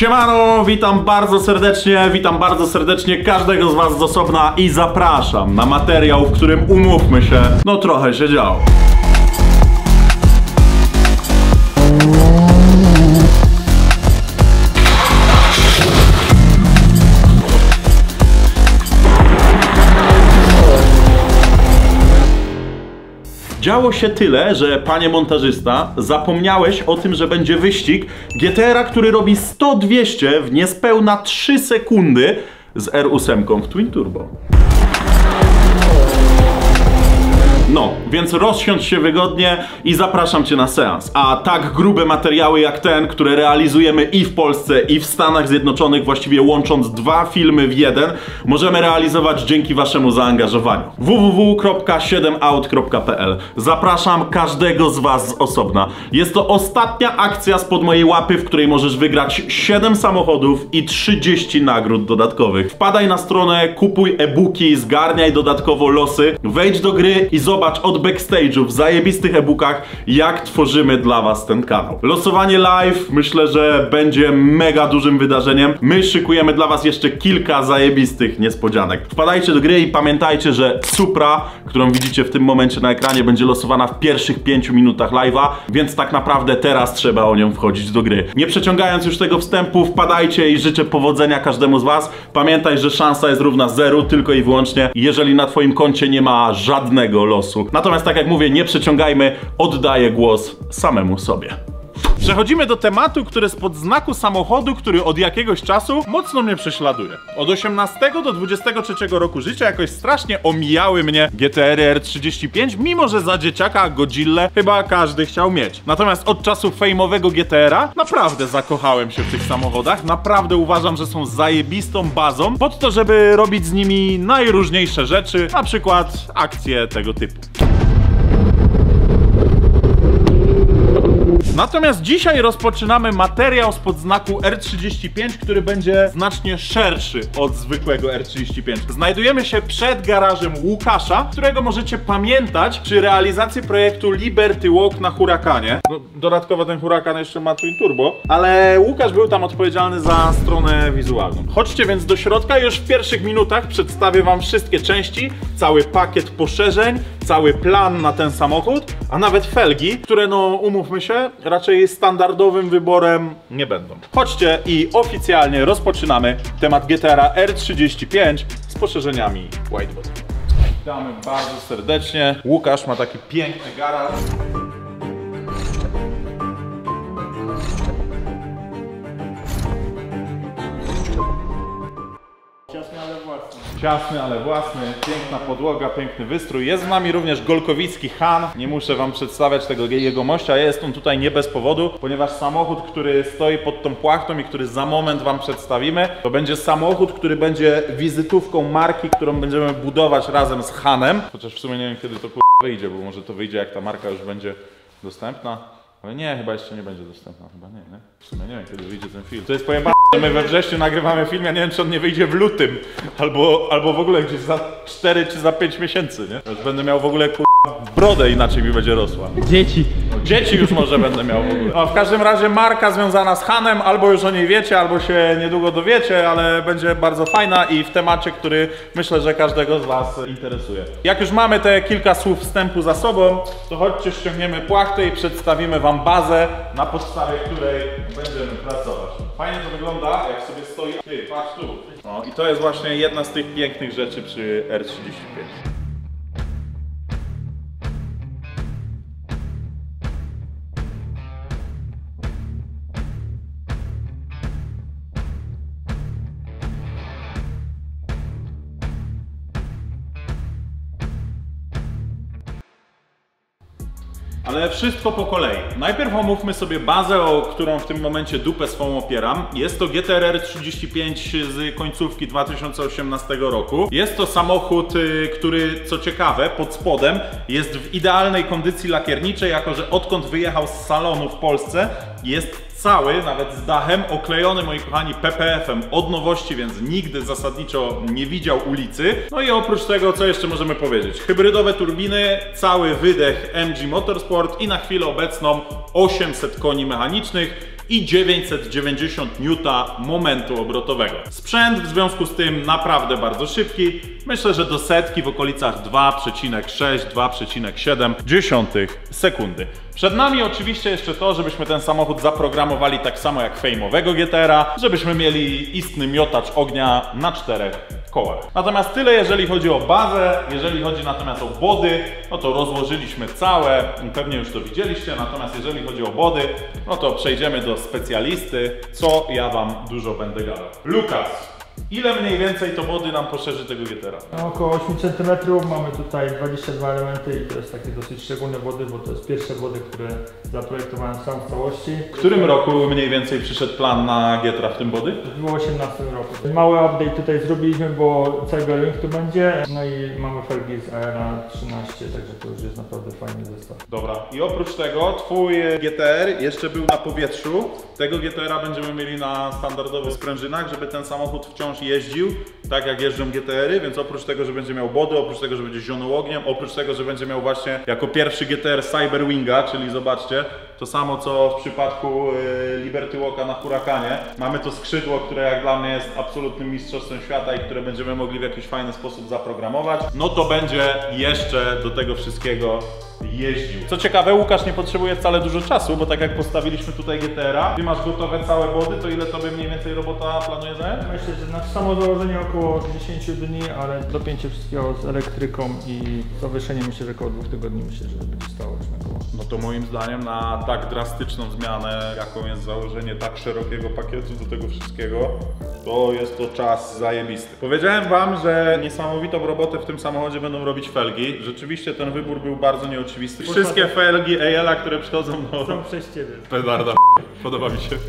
Siemano, witam bardzo serdecznie każdego z was z osobna i zapraszam na materiał, w którym umówmy się, no trochę się działo. Działo się tyle, że panie montażysta, zapomniałeś o tym, że będzie wyścig GTR-a, który robi 100-200 w niespełna 3 sekundy z R8 w Twin Turbo. No, więc rozsiądź się wygodnie i zapraszam cię na seans. A tak grube materiały jak ten, które realizujemy i w Polsce, i w Stanach Zjednoczonych, właściwie łącząc 2 filmy w jeden, możemy realizować dzięki waszemu zaangażowaniu. www.7out.pl. Zapraszam każdego z was z osobna. Jest to ostatnia akcja spod mojej łapy, w której możesz wygrać 7 samochodów i 30 nagród dodatkowych. Wpadaj na stronę, kupuj e-booki, zgarniaj dodatkowo losy, wejdź do gry i zobacz od backstage'u w zajebistych e-bookach, jak tworzymy dla was ten kanał. Losowanie live myślę, że będzie mega dużym wydarzeniem. My szykujemy dla was jeszcze kilka zajebistych niespodzianek. Wpadajcie do gry i pamiętajcie, że Supra, którą widzicie w tym momencie na ekranie, będzie losowana w pierwszych 5 minutach live'a, więc tak naprawdę teraz trzeba o nią wchodzić do gry. Nie przeciągając już tego wstępu, wpadajcie i życzę powodzenia każdemu z was. Pamiętaj, że szansa jest równa 0 tylko i wyłącznie, jeżeli na twoim koncie nie ma żadnego losu. Natomiast tak jak mówię, nie przeciągajmy, oddaję głos samemu sobie. Przechodzimy do tematu, który spod znaku samochodu, który od jakiegoś czasu mocno mnie prześladuje. Od 18 do 23 roku życia jakoś strasznie omijały mnie GTR-y R35, mimo że za dzieciaka Godzillę chyba każdy chciał mieć. Natomiast od czasu fejmowego GTR-a naprawdę zakochałem się w tych samochodach. Naprawdę uważam, że są zajebistą bazą pod to, żeby robić z nimi najróżniejsze rzeczy, na przykład akcje tego typu. Natomiast dzisiaj rozpoczynamy materiał spod znaku R35, który będzie znacznie szerszy od zwykłego R35. Znajdujemy się przed garażem Łukasza, którego możecie pamiętać przy realizacji projektu Liberty Walk na Huracanie. Dodatkowo ten Huracan jeszcze ma Twin Turbo, ale Łukasz był tam odpowiedzialny za stronę wizualną. Chodźcie więc do środka i już w pierwszych minutach przedstawię wam wszystkie części, cały pakiet poszerzeń, cały plan na ten samochód, a nawet felgi, które no umówmy się, raczej standardowym wyborem nie będą. Chodźcie i oficjalnie rozpoczynamy temat GTR-a R35 z poszerzeniami Whitebody. Witamy bardzo serdecznie. Łukasz ma taki piękny garaż. Ciasny, ale własny, piękna podłoga, piękny wystrój. Jest z nami również Golkowicki Han. Nie muszę wam przedstawiać tego jegomościa. Jest on tutaj nie bez powodu, ponieważ samochód, który stoi pod tą płachtą i który za moment wam przedstawimy, to będzie samochód, który będzie wizytówką marki, którą będziemy budować razem z Hanem. Chociaż w sumie nie wiem, kiedy to wyjdzie, bo może to wyjdzie, jak ta marka już będzie dostępna. Ale nie, chyba jeszcze nie będzie dostępna, chyba nie. W sumie nie wiem, kiedy wyjdzie ten film. To jest pojebane, że my we wrześniu nagrywamy film, ja nie wiem, czy on nie wyjdzie w lutym. Albo w ogóle gdzieś za 4 czy za 5 miesięcy, nie? Już będę miał w ogóle brodę, inaczej mi będzie rosła. Dzieci. Dzieci już może będę miał w ogóle. No, w każdym razie marka związana z Hanem, albo już o niej wiecie, albo się niedługo dowiecie, ale będzie bardzo fajna i w temacie, który myślę, że każdego z was interesuje. Jak już mamy te kilka słów wstępu za sobą, to chodźcie, ściągniemy płachtę i przedstawimy wam bazę, na podstawie której będziemy pracować. Fajnie to wygląda, jak sobie stoi... Ty, patrz tu. No, i to jest właśnie jedna z tych pięknych rzeczy przy R35. Ale wszystko po kolei. Najpierw omówmy sobie bazę, o którą w tym momencie dupę swą opieram. Jest to GTR R35 z końcówki 2018 roku. Jest to samochód, który, co ciekawe, pod spodem jest w idealnej kondycji lakierniczej, jako że odkąd wyjechał z salonu w Polsce, jest cały, nawet z dachem, oklejony, moi kochani, PPF-em od nowości, więc nigdy zasadniczo nie widział ulicy. No i oprócz tego, co jeszcze możemy powiedzieć? Hybrydowe turbiny, cały wydech MG Motorsport i na chwilę obecną 800 koni mechanicznych. i 990 N momentu obrotowego. Sprzęt w związku z tym naprawdę bardzo szybki. Myślę, że do setki w okolicach 2,6-2,7 sekundy. Przed nami oczywiście jeszcze to, żebyśmy ten samochód zaprogramowali tak samo jak fejmowego GTR-a, żebyśmy mieli istny miotacz ognia na 4 kołach. Natomiast tyle jeżeli chodzi o bazę, jeżeli chodzi natomiast o body, no to rozłożyliśmy całe, pewnie już to widzieliście, natomiast jeżeli chodzi o body, no to przejdziemy do specjalisty, co ja wam dużo będę gadał. Lukas, ile mniej więcej to body nam poszerzy tego GTR-a? No, około 8 cm, mamy tutaj 22 elementy i to jest takie dosyć szczególne body, bo to jest pierwsze body, które zaprojektowałem sam w całości. W którym roku mniej więcej przyszedł plan na GTR-a w tym body? W 2018 roku. Mały update tutaj zrobiliśmy, bo Cyberwing tu będzie, no i mamy felgi z AERA 13, także to już jest naprawdę fajny zestaw. Dobra, i oprócz tego twój GTR jeszcze był na powietrzu. Tego GTR-a będziemy mieli na standardowych sprężynach, żeby ten samochód wciąż jeździł, tak jak jeżdżą GTR-y, więc oprócz tego, że będzie miał body, oprócz tego, że będzie zionął ogniem, oprócz tego, że będzie miał właśnie jako pierwszy GTR Cyberwinga, czyli zobaczcie, to samo co w przypadku Liberty Walka na Huracanie. Mamy to skrzydło, które jak dla mnie jest absolutnym mistrzostwem świata i które będziemy mogli w jakiś fajny sposób zaprogramować. No to będzie jeszcze do tego wszystkiego jeździł. Co ciekawe, Łukasz nie potrzebuje wcale dużo czasu, bo tak jak postawiliśmy tutaj GTR-a, ty masz gotowe całe body, to ile tobie mniej więcej robota planuje zająć? Myślę, że na samo założenie około 10 dni, ale dopięcie wszystkiego z elektryką i zawieszenie myślę, że około 2 tygodni myślę, że będzie stało już na koło. No to moim zdaniem na tak drastyczną zmianę, jaką jest założenie tak szerokiego pakietu do tego wszystkiego, to jest to czas zajebisty. Powiedziałem wam, że niesamowitą robotę w tym samochodzie będą robić felgi. Rzeczywiście ten wybór był bardzo nieoczywisty. Wszystkie felgi EL-a, które przychodzą do... Są przez ciebie. Pedarda, podoba mi się.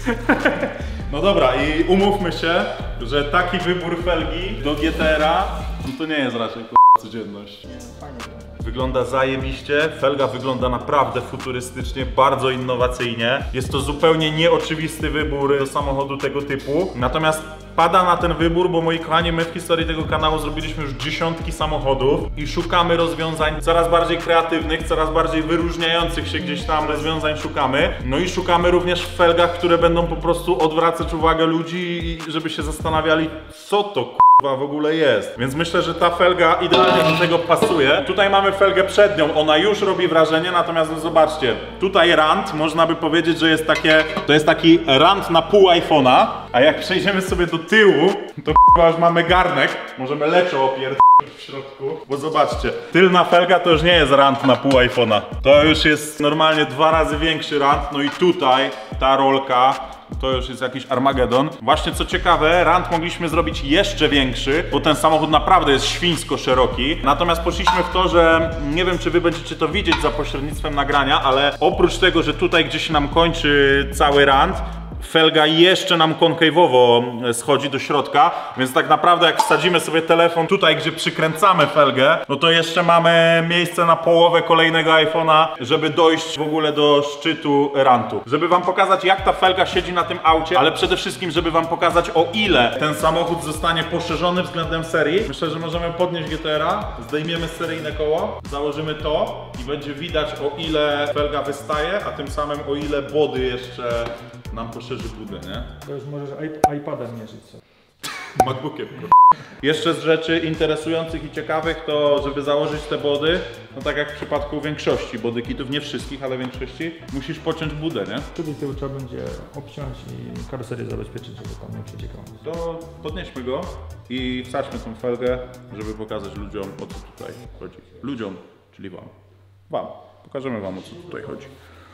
No dobra, i umówmy się, że taki wybór felgi do GTR-a, no to nie jest raczej codzienność. Nie, fajnie. Wygląda zajebiście, felga wygląda naprawdę futurystycznie, bardzo innowacyjnie. Jest to zupełnie nieoczywisty wybór do samochodu tego typu. Natomiast pada na ten wybór, bo moi kochani, my w historii tego kanału zrobiliśmy już dziesiątki samochodów i szukamy rozwiązań coraz bardziej kreatywnych, coraz bardziej wyróżniających się gdzieś tam rozwiązań szukamy. No i szukamy również w felgach, które będą po prostu odwracać uwagę ludzi, żeby się zastanawiali, co to w ogóle jest. Więc myślę, że ta felga idealnie do tego pasuje. Tutaj mamy felgę przednią, ona już robi wrażenie, natomiast no zobaczcie, tutaj rant, można by powiedzieć, że jest to jest taki rant na pół iPhone'a, a jak przejdziemy sobie do tyłu, to już mamy garnek, możemy leczo opierdolić w środku, bo zobaczcie, tylna felga to już nie jest rant na pół iPhone'a, to już jest normalnie 2 razy większy rant, no i tutaj ta rolka to już jest jakiś Armagedon. Właśnie co ciekawe, rant mogliśmy zrobić jeszcze większy, bo ten samochód naprawdę jest świńsko szeroki. Natomiast poszliśmy w to, że nie wiem, czy wy będziecie to widzieć za pośrednictwem nagrania, ale oprócz tego, że tutaj gdzieś nam kończy cały rant, felga jeszcze nam konkawowo schodzi do środka, więc tak naprawdę jak wsadzimy sobie telefon tutaj, gdzie przykręcamy felgę, no to jeszcze mamy miejsce na połowę kolejnego iPhone'a, żeby dojść w ogóle do szczytu rantu. Żeby wam pokazać, jak ta felga siedzi na tym aucie, ale przede wszystkim, żeby wam pokazać, o ile ten samochód zostanie poszerzony względem serii. Myślę, że możemy podnieść GTR-a, zdejmiemy seryjne koło, założymy to i będzie widać, o ile felga wystaje, a tym samym o ile body jeszcze nam poszerzy budę, nie? To już możesz iPadem mierzyć sobie. MacBookiem. Jeszcze z rzeczy interesujących i ciekawych to, żeby założyć te body, no tak jak w przypadku większości body kitów, nie wszystkich, ale większości, musisz pociąć budę, nie? Czyli tył trzeba będzie obciąć i karoserię zabezpieczyć, żeby tam nie przeciekało. To podnieśmy go i wsadźmy tą felgę, żeby pokazać ludziom, o co tutaj chodzi. Ludziom, czyli wam. Wam. Pokażemy wam, o co tutaj chodzi.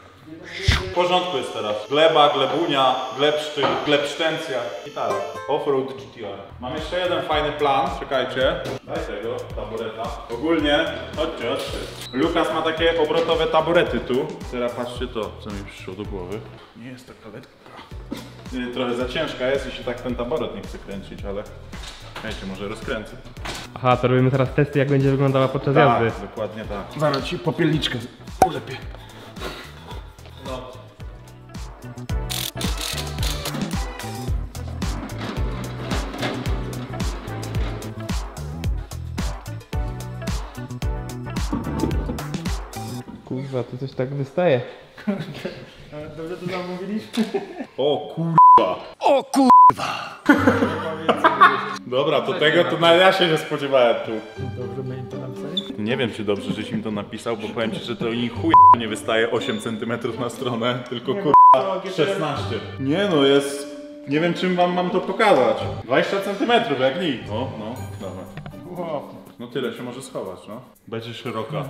W porządku jest teraz. Gleba, glebunia, glebsztyk, glebsztencja i tak. Offroad GTR. Mam jeszcze jeden fajny plan, czekajcie. Daj tego taboreta. Ogólnie, chodźcie. Lukas ma takie obrotowe taborety tu. Teraz patrzcie to, co mi przyszło do głowy. Nie jest taka lekka. Trochę za ciężka jest i się tak ten taboret nie chce kręcić, ale wiecie, może rozkręcę. Aha, to robimy teraz testy, jak będzie wyglądała podczas jazdy. Tak, dokładnie tak. Zaraz ci popielniczkę ulepię. No. Kurwa, to coś tak wystaje. Dobrze to zamówiliśmy? O kurwa. O kurwa. Dobra, to tego to nawet ja się nie spodziewałem tu. Dobrze my im to napisali? Nie wiem, czy dobrze, żeś im to napisał, bo powiem ci, że to im chuj nie wystaje 8 cm na stronę, tylko kurwa 16. Nie no, jest... Nie wiem, czym wam mam to pokazać. 20 cm, jak nic. No, dawaj. Wow. No tyle się może schować, no. Będzie szeroka.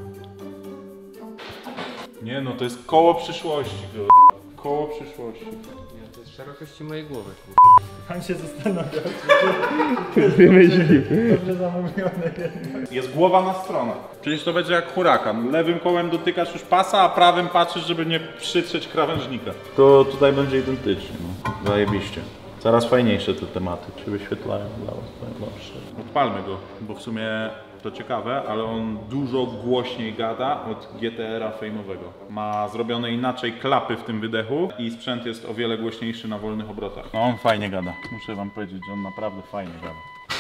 Nie no, to jest koło przyszłości, kurwa. Koło przyszłości. Nie, to jest szerokości mojej głowy. Pan się zastanawia, Wymyślił. dobrze zamówione. Jest głowa na stronę. Przecież to będzie jak hurakan. Lewym kołem dotykasz już pasa, a prawym patrzysz, żeby nie przytrzeć krawężnika. To tutaj będzie identycznie, no. Zajebiście. Coraz fajniejsze te tematy się wyświetlają dla was, powiem wam szczerze. Odpalmy go, bo w sumie to ciekawe, ale on dużo głośniej gada od GTR-a fejmowego. Ma zrobione inaczej klapy w tym wydechu i sprzęt jest o wiele głośniejszy na wolnych obrotach. No on fajnie gada. Muszę wam powiedzieć, że on naprawdę fajnie gada.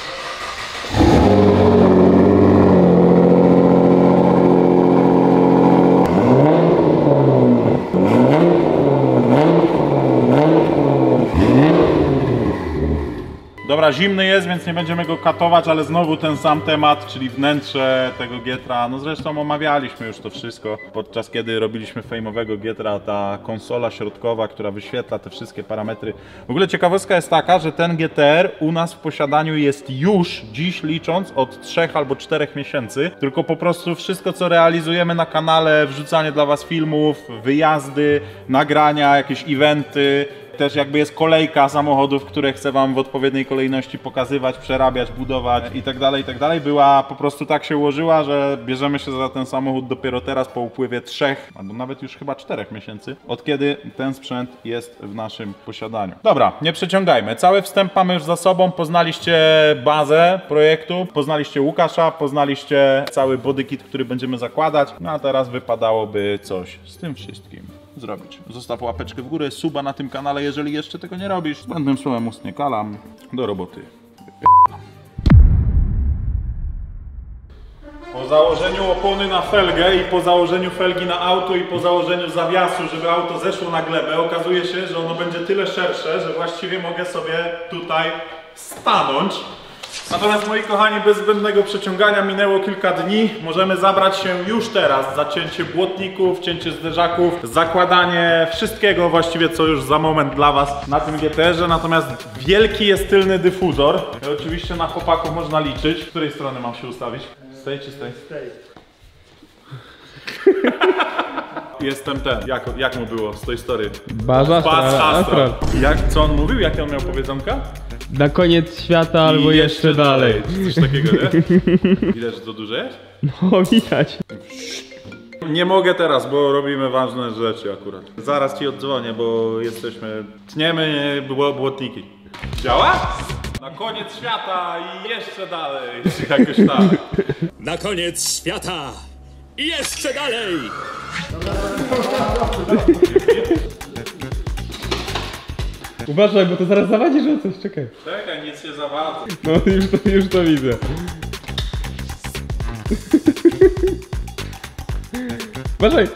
Dobra, zimny jest, więc nie będziemy go katować, ale znowu ten sam temat, czyli wnętrze tego Getra. No zresztą omawialiśmy już to wszystko, podczas kiedy robiliśmy fejmowego Getra, ta konsola środkowa, która wyświetla te wszystkie parametry. W ogóle ciekawostka jest taka, że ten GTR u nas w posiadaniu jest już dziś licząc od 3 albo 4 miesięcy, tylko po prostu wszystko co realizujemy na kanale, wrzucanie dla was filmów, wyjazdy, nagrania, jakieś eventy, też jakby jest kolejka samochodów, które chcę wam w odpowiedniej kolejności pokazywać, przerabiać, budować i tak dalej, była po prostu tak się ułożyła, że bierzemy się za ten samochód dopiero teraz po upływie 3 albo nawet już chyba 4 miesięcy, od kiedy ten sprzęt jest w naszym posiadaniu. Dobra, nie przeciągajmy. Cały wstęp mamy już za sobą, poznaliście bazę projektu, poznaliście Łukasza, poznaliście cały bodykit, który będziemy zakładać, no a teraz wypadałoby coś z tym wszystkim zrobić. Zostaw łapeczkę w górę, suba na tym kanale, jeżeli jeszcze tego nie robisz. Zbędnym słowem ustnie kalam. Do roboty. Po założeniu opony na felgę i po założeniu felgi na auto i po założeniu zawiasu, żeby auto zeszło na glebę, okazuje się, że ono będzie tyle szersze, że właściwie mogę sobie tutaj stanąć. Natomiast moi kochani, bez zbędnego przeciągania minęło kilka dni. Możemy zabrać się już teraz za cięcie błotników, cięcie zderzaków, zakładanie wszystkiego właściwie, co już za moment dla was na tym GTR-ze. Natomiast wielki jest tylny dyfuzor. I oczywiście na chłopaków można liczyć. Z której strony mam się ustawić? Z tej czy z tej? Z tej. Jestem ten. Jak mu było z tej story? Baz Astral. Co on mówił? Jakie on miał powiedzonka? Na koniec świata albo jeszcze dalej. Coś takiego, nie? Widać, że to duże jest? No widać. Nie mogę teraz, bo robimy ważne rzeczy akurat. Zaraz ci oddzwonię, bo tniemy błotniki. Działa? Na koniec świata i jeszcze dalej. Jakoś tak. Na koniec świata i jeszcze dalej! Uważaj, bo to zaraz zawadzisz o coś, czekaj. Czekaj, nic się zawadza. No już to widzę. Uważaj!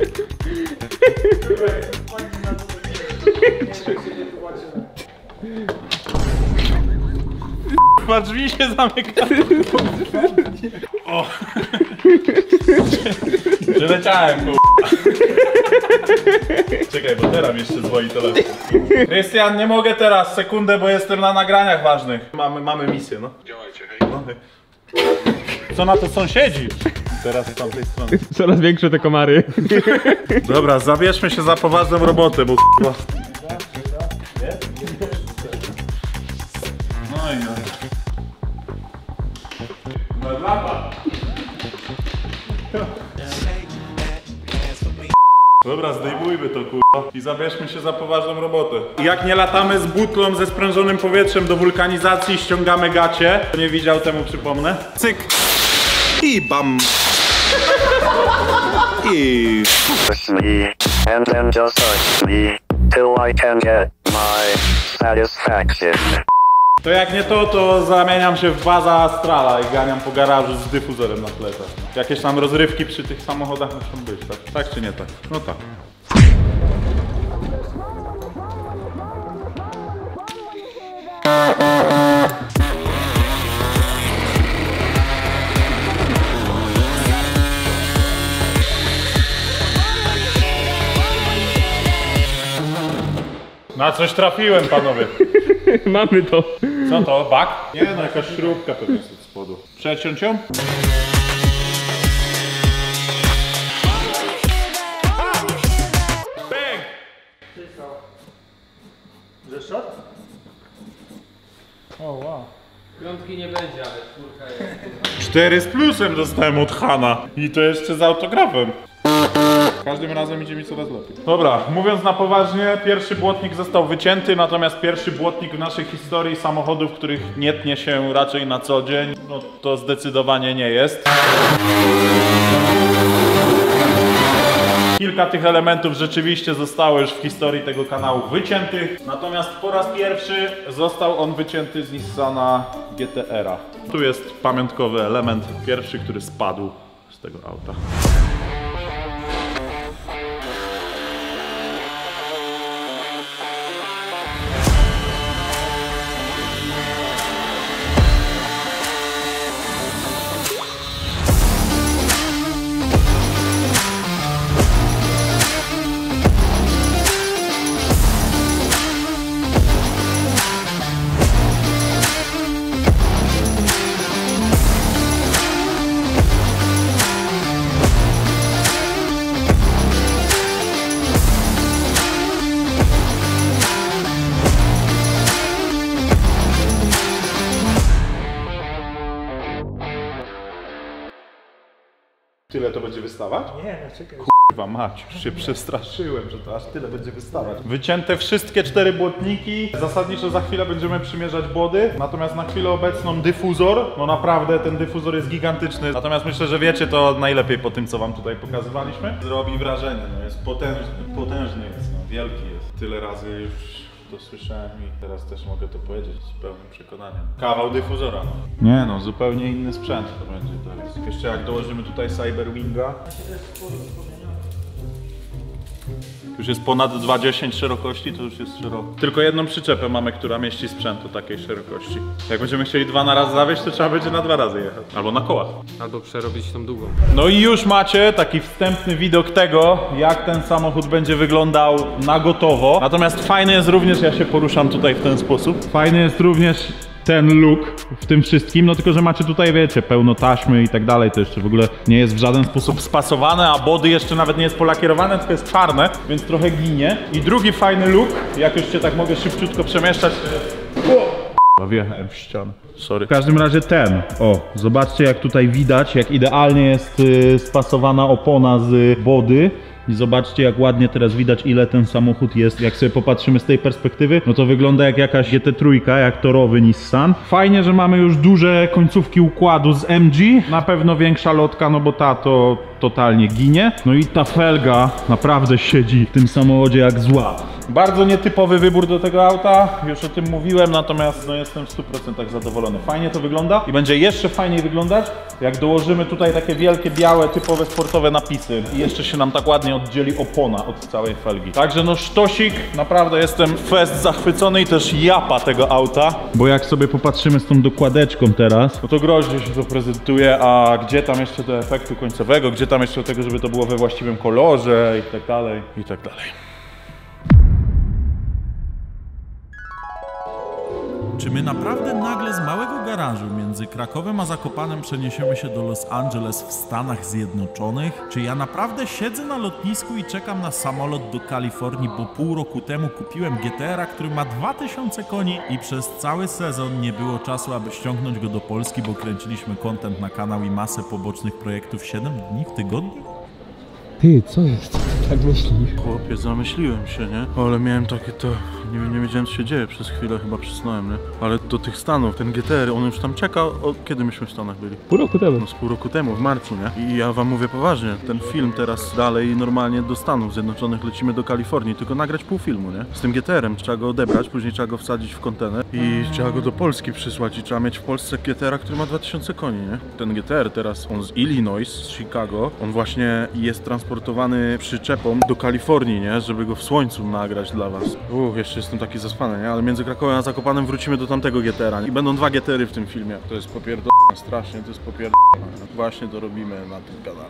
Chyba drzwi się zamykają. O! Przeleciałem, Czekaj, bo teraz jeszcze dzwoni telefon. Krystian, nie mogę teraz, sekundę, bo jestem na nagraniach ważnych. Mamy misję, no. Działajcie, hej. No, hej. Co na to sąsiedzi? Teraz z tamtej strony. Coraz większe te komary. Dobra, zabierzmy się za poważną robotę, bo No i no. No lata. Dobra, zdejmujmy to i zabierzmy się za poważną robotę. Jak nie latamy z butlą ze sprężonym powietrzem do wulkanizacji, ściągamy gacie. Kto nie widział, temu przypomnę. Cyk. I bam. I... Push me, and then just touch me, till I can get my satisfaction. To jak nie to zamieniam się w Baza Astrala i ganiam po garażu z dyfuzorem na plecach. Jakieś tam rozrywki przy tych samochodach muszą być, tak? Tak czy nie tak? No tak. Na coś trafiłem, panowie. Mamy to. Co to? Bak? Nie no, jakaś śrubka pewnie jest od spodu. Przeciąć ją? Bang! Zeszedł? O, wow. Piątki nie będzie, ale czwórka jest. 4 z plusem dostałem od Hana. I to jeszcze z autografem. Każdym razem idzie mi coraz lepiej. Dobra, mówiąc na poważnie, pierwszy błotnik został wycięty, natomiast pierwszy błotnik w naszej historii samochodów, których nie tnie się raczej na co dzień, no to zdecydowanie nie jest. Kilka tych elementów rzeczywiście zostało już w historii tego kanału wyciętych, natomiast po raz pierwszy został on wycięty z Nissana GT-R. Tu jest pamiątkowy element, pierwszy, który spadł z tego auta. Tyle to będzie wystawać? Nie, no czekaj. Kurwa mać, już się przestraszyłem, że to aż tyle będzie wystawać. Wycięte wszystkie 4 błotniki. Zasadniczo za chwilę będziemy przymierzać błody. Natomiast na chwilę obecną dyfuzor, no naprawdę ten dyfuzor jest gigantyczny. Natomiast myślę, że wiecie to najlepiej po tym, co wam tutaj pokazywaliśmy. Zrobi wrażenie, no jest potężny jest, no, wielki jest. Tyle razy już to słyszałem i teraz też mogę to powiedzieć z pełnym przekonaniem. Kawał dyfuzora, no. Nie no, zupełnie inny sprzęt to będzie teraz. Jeszcze jak dołożymy tutaj Cyberwinga. Już jest ponad 2,10 szerokości, to już jest szeroko. Tylko jedną przyczepę mamy, która mieści sprzęt o takiej szerokości. Jak będziemy chcieli 2 na raz zawieźć, to trzeba będzie na 2 razy jechać. Albo na kołach. Albo przerobić tą długą. No i już macie taki wstępny widok tego, jak ten samochód będzie wyglądał na gotowo. Natomiast fajny jest również, ja się poruszam tutaj w ten sposób. Fajny jest również ten look w tym wszystkim, no tylko że macie tutaj, wiecie, pełno taśmy i tak dalej, to jeszcze w ogóle nie jest w żaden sposób spasowane, a body jeszcze nawet nie jest polakierowane, tylko jest czarne, więc trochę ginie. I drugi fajny look, jak już się tak mogę szybciutko przemieszczać, wjechałem w ścianę. Sorry. W każdym razie ten, o, zobaczcie jak tutaj widać, jak idealnie jest spasowana opona z body. I zobaczcie jak ładnie teraz widać ile ten samochód jest, jak sobie popatrzymy z tej perspektywy, no to wygląda jak jakaś GT3, jak torowy Nissan. Fajnie, że mamy już duże końcówki układu z MG, na pewno większa lotka, no bo ta to totalnie ginie. No i ta felga naprawdę siedzi w tym samochodzie jak zła. Bardzo nietypowy wybór do tego auta, już o tym mówiłem, natomiast no jestem w 100% zadowolony. Fajnie to wygląda i będzie jeszcze fajniej wyglądać, jak dołożymy tutaj takie wielkie, białe, typowe sportowe napisy i jeszcze się nam tak ładnie oddzieli opona od całej felgi. Także no sztosik, naprawdę jestem fest zachwycony i też japa tego auta. Bo jak sobie popatrzymy z tą dokładeczką teraz, no to groźnie się to prezentuje, a gdzie tam jeszcze do efektu końcowego, gdzie tam jeszcze do tego, żeby to było we właściwym kolorze i tak dalej, i tak dalej. Czy my naprawdę nagle z małego garażu między Krakowem a Zakopanem przeniesiemy się do Los Angeles w Stanach Zjednoczonych? Czy ja naprawdę siedzę na lotnisku i czekam na samolot do Kalifornii, bo pół roku temu kupiłem GT-ra, który ma 2000 koni i przez cały sezon nie było czasu, aby ściągnąć go do Polski, bo kręciliśmy content na kanał i masę pobocznych projektów 7 dni w tygodniu? Ty, co jest? Tak myślisz? Chłopie, zamyśliłem się, nie? Ale miałem takie to... Nie wiedziałem co się dzieje, przez chwilę chyba przysnąłem, nie? Ale do tych Stanów, ten GTR, on już tam czeka, kiedy myśmy w Stanach byli? Pół roku temu. No z pół roku temu, w marcu, nie? I ja wam mówię poważnie, ten film teraz dalej normalnie do Stanów Zjednoczonych lecimy do Kalifornii, tylko nagrać pół filmu, nie? Z tym GTR-em trzeba go odebrać, później trzeba go wsadzić w kontener i trzeba go do Polski przysłać i trzeba mieć w Polsce GTR-a, który ma 2000 koni, nie? Ten GTR teraz, on z Illinois, z Chicago, on właśnie jest transportowany przetransportowany przyczepą do Kalifornii, nie? Żeby go w słońcu nagrać dla was. Jeszcze jestem taki zaspany, nie? Ale między Krakowem a Zakopanem wrócimy do tamtego GTR-a. I będą 2 GTR-y w tym filmie. To jest popierdolone, strasznie, to jest popierdolone. Właśnie to robimy na tym kanale.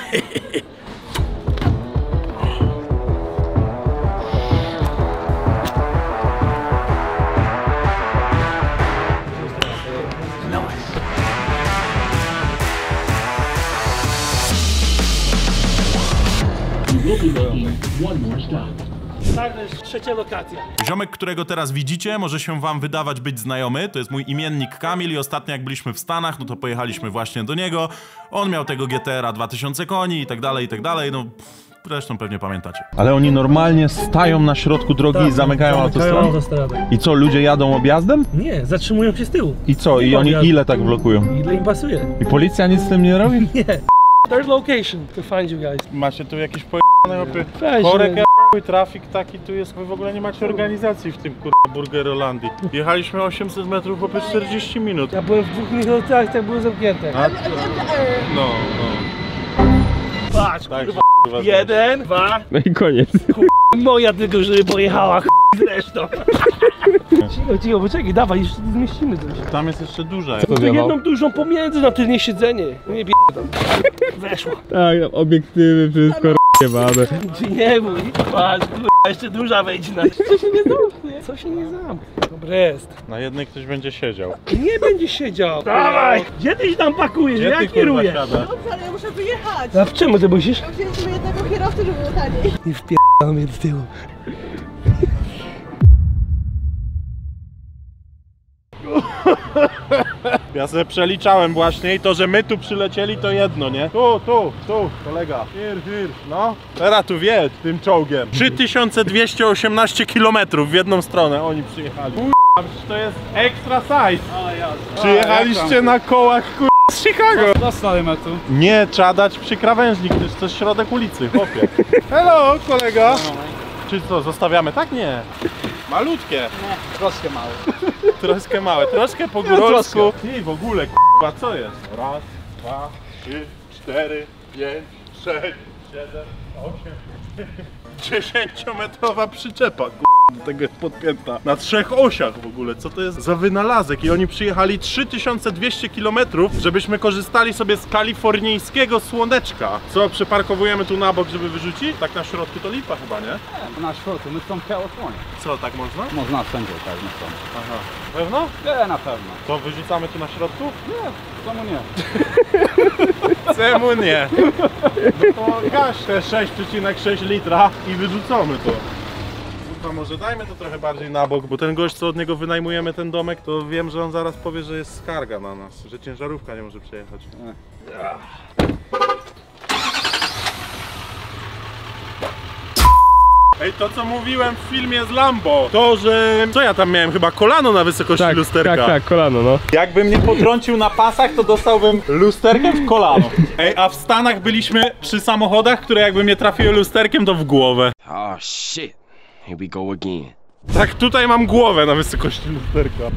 Tak, to jest trzecia lokacja. Ziomek, którego teraz widzicie, może się wam wydawać być znajomy. To jest mój imiennik Kamil i ostatnio jak byliśmy w Stanach, no to pojechaliśmy właśnie do niego. On miał tego GTR-a 2000 koni i tak dalej, no... Zresztą pewnie pamiętacie. Ale oni normalnie stają na środku drogi i zamykają autostradę? I co, ludzie jadą objazdem? Nie, zatrzymują się z tyłu. I co, i oni ile tak blokują? Ile im pasuje? I policja nic z tym nie robi? Nie. Third location to find you guys. Macie tu jakieś pojebane opy? Korek, trafik taki tu jest, wy w ogóle nie macie organizacji w tym Burgerolandii. Jechaliśmy 800 metrów po 40 minut. Ja byłem w 2 minutach, tak było zamknięte. No. Patrz, Tak, 1, 2. No i koniec. Moja tylko, żeby pojechała zresztą. Cicho, poczekaj, dawaj, jeszcze zmieścimy coś. Tam jest jeszcze duża. Tu jedną dużą pomiędzy na tylnie siedzenie. Nie tam. Weszła. Tak, obiektywy, wszystko r***wane. Ci nie bój. Patrz, jeszcze duża wejdzie na... Co się nie zamknie? Co się nie zamknie? Dobre jest. Na jednej ktoś będzie siedział. Nie będzie siedział. Dawaj! Gdzie ty się tam pakujesz? Gdzie Ja ty, kieruję. siadasz? Dobrze, ale ja muszę wyjechać. A w czemu ty musisz? Ja wzięliśmy jednego kierowcę, żeby było taniej. Nie wpierdam mnie do tyłu. Ja sobie przeliczałem właśnie i to, że my tu przylecieli to jedno, nie? Tu, kolega. Here, no. Teraz tu wiedź tym czołgiem. 3218 km w jedną stronę oni przyjechali. Przecież to jest extra size. Przyjechaliście na kołach z Chicago. Dostajemy tu. Nie, trzeba dać przy krawężnik, to jest środek ulicy, chłopie. Hello, kolega. Czy co, zostawiamy? Tak nie. Malutkie. Nie, troszkę małe. Troszkę małe, troszkę po górolsku. I w ogóle k***a, co jest? Raz, 2, 3, 4, 5, 6, 7, 8, 10-metrowa przyczepa, do tego jest podpięta na 3 osiach w ogóle, co to jest za wynalazek? I oni przyjechali 3200 km, żebyśmy korzystali sobie z kalifornijskiego słoneczka. Co, przeparkowujemy tu na bok, żeby wyrzucić? Tak na środku to lipa chyba, nie? Na środku, my są w Kalifornii. Co, tak można? Można wszędzie, tak, na są. Aha. Pewno? Nie, na pewno. To wyrzucamy tu na środku? Nie, czemu nie? Czemu nie? No to gaś te 6,6 litra i wyrzucamy to. Kurwa, może dajmy to trochę bardziej na bok, bo ten gość, co od niego wynajmujemy ten domek, to wiem, że on zaraz powie, że jest skarga na nas, że ciężarówka nie może przejechać. Ej, to co mówiłem w filmie z Lambo, to że... Co ja tam miałem? Chyba kolano na wysokości lusterka. Tak, kolano, no. Jakbym mnie potrącił na pasach, to dostałbym lusterkiem w kolano. Ej, a w Stanach byliśmy przy samochodach, które jakby mnie trafiły lusterkiem, to w głowę. Oh shit, here we go again. Tak, tutaj mam głowę na wysokości lusterka.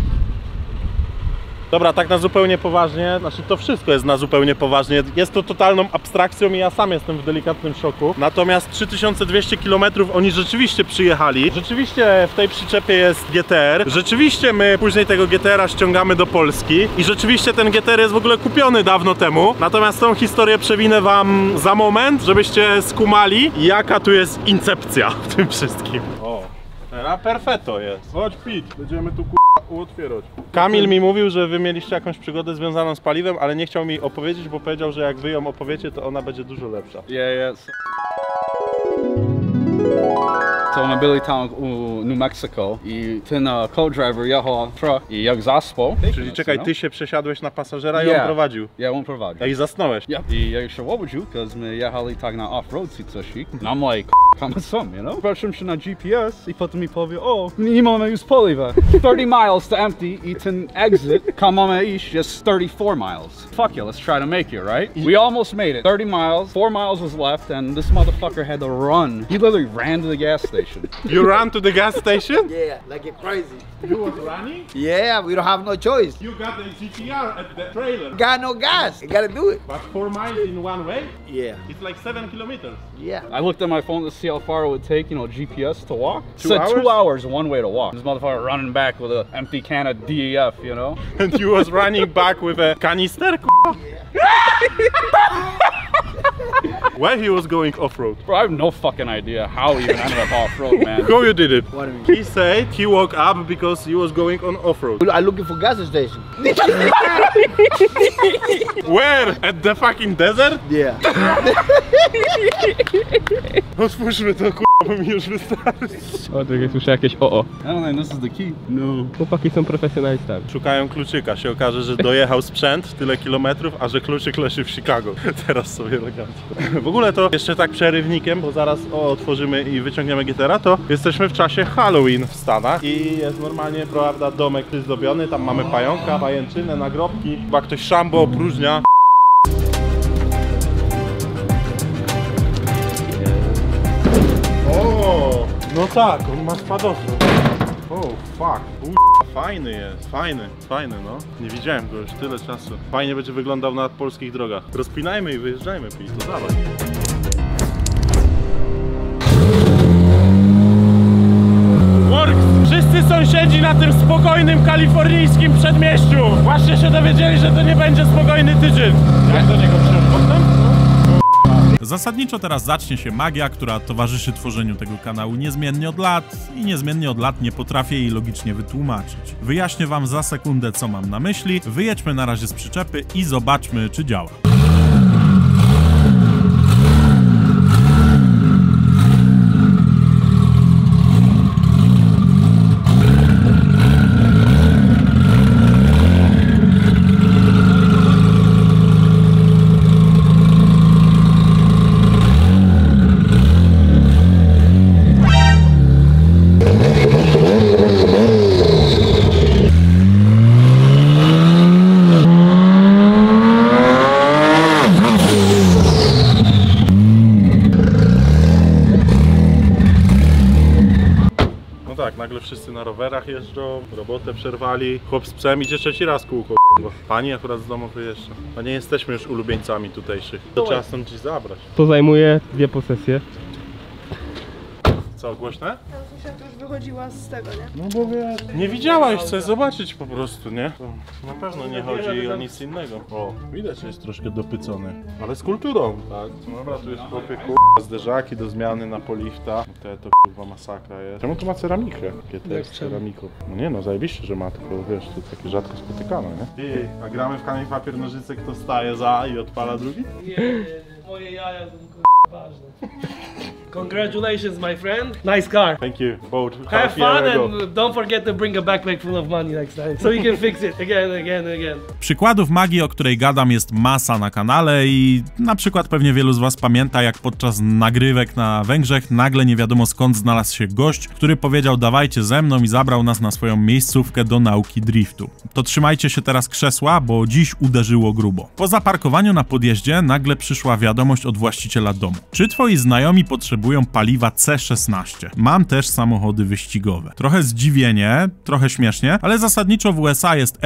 Dobra, tak na zupełnie poważnie, znaczy to wszystko jest na zupełnie poważnie. Jest to totalną abstrakcją i ja sam jestem w delikatnym szoku. Natomiast 3200 km oni rzeczywiście przyjechali. Rzeczywiście w tej przyczepie jest GTR. Rzeczywiście my później tego GTR-a ściągamy do Polski. I rzeczywiście ten GTR jest w ogóle kupiony dawno temu. Natomiast tą historię przewinę wam za moment, żebyście skumali, jaka tu jest incepcja w tym wszystkim. O, teraz perfetto jest. Chodź pić, będziemy tu uotwierać. Kamil mi mówił, że wy mieliście jakąś przygodę związaną z paliwem, ale nie chciał mi opowiedzieć, bo powiedział, że jak wy ją opowiecie, to ona będzie dużo lepsza. Yeah. To my byli tam u New Mexico i ten co-driver jechał truck i jak zaspał. Czyli czekaj, ty się przesiadłeś na pasażera i on prowadził? Ja, on prowadził. I zasnąłeś? I ja jeszcze łobudził, because my jechali tak na off-road czy coś. I'm like, come some, you know? Patrzę się na GPS i potem mi powie, o, nie mamy już paliwa. 30 miles to empty i ten exit, come mamy iść, jest 34 miles. Fuck yeah, let's try to make it, right? We almost made it. 30 miles, 4 miles was left and this motherfucker had to run. He literally ran to the gas station. You ran to the gas gas station? Yeah, like you're crazy. You was running? Yeah, we don't have no choice. You got the GTR at the trailer. Got no gas. You gotta do it. But 4 miles in one way? Yeah. It's like 7 kilometers. Yeah. I looked at my phone to see how far it would take, you know, GPS to walk. It 2 said hours? 2 hours one way to walk. This motherfucker running back with an empty can of DEF, you know? And you was running back with a canister? Why he was going off-road? Bro, I have no fucking idea how he even ended up off-road, man. How you did it? What do you mean? He said he woke up because he was going on off-road. I'm looking for gas station. Where? At the fucking desert? Yeah. Otwórzmy to, k***a, bo mi już wystarczy. O, czekaj, słyszę jakieś o. I don't think this is the key. No. Chłopaki są profesjonalistami. Szukają kluczyka, się okaże, że dojechał sprzęt tyle kilometrów, a że kluczyk leży w Chicago. Teraz sobie elegancko. W ogóle to jeszcze tak przerywnikiem, bo zaraz otworzymy i wyciągniemy gitara, to jesteśmy w czasie Halloween w Stanach i jest normalnie, prawda, domek zdobiony, tam mamy pająka, pajęczynę, nagrobki, chyba ktoś szambo opróżnia. O, no tak, on ma spadochron. O, fuck. Fajny jest, fajny, no. Nie widziałem go już tyle czasu. Fajnie będzie wyglądał na polskich drogach. Rozpinajmy i wyjeżdżajmy, Pi, to dawaj. Wszyscy sąsiedzi na tym spokojnym kalifornijskim przedmieściu właśnie się dowiedzieli, że to nie będzie spokojny tydzień. Jak do niego przyjąć potem? Zasadniczo teraz zacznie się magia, która towarzyszy tworzeniu tego kanału niezmiennie od lat i niezmiennie od lat nie potrafię jej logicznie wytłumaczyć. Wyjaśnię wam za sekundę, co mam na myśli, wyjedźmy na razie z przyczepy i zobaczmy, czy działa. Nagle wszyscy na rowerach jeżdżą, robotę przerwali. Chłop z psem idzie 3. raz kółko, bo pani akurat z domu wyjeżdża. A nie jesteśmy już ulubieńcami tutejszych. To trzeba stąd dziś zabrać. To zajmuje 2 posesje. Co, głośne? Ja słyszałam, to już wychodziła z tego, nie? No bo wiesz, nie widziałaś, chcesz zobaczyć po prostu, nie? To na pewno nie chodzi o nic innego. O, widać, że jest troszkę dopycony, ale z kulturą, tak? No dobra, tu jest chłopie, zderzaki do zmiany na polifta. To kurwa masakra jest. Czemu tu ma ceramikę? GTS z ceramiką. No nie no, zajebiście, że ma, tylko wiesz, to takie rzadko spotykane, nie? Ty, a gramy w kamień papier nożyce, kto staje za i odpala drugi? Nie, moje jaja są ważne. Congratulations, my friend. Nice car. Thank you, both. Have fun and don't forget to bring a backpack full of money next time, so you can fix it again. Przykładów magii, o której gadam, jest masa na kanale i na przykład pewnie wielu z was pamięta, jak podczas nagrywek na Węgrzech nagle nie wiadomo skąd znalazł się gość, który powiedział dawajcie ze mną i zabrał nas na swoją miejscówkę do nauki driftu. To trzymajcie się teraz krzesła, bo dziś uderzyło grubo. Po zaparkowaniu na podjeździe nagle przyszła wiadomość od właściciela domu. Czy twoi znajomi potrzebują paliwa C16? Mam też samochody wyścigowe. Trochę zdziwienie, trochę śmiesznie, ale zasadniczo w USA jest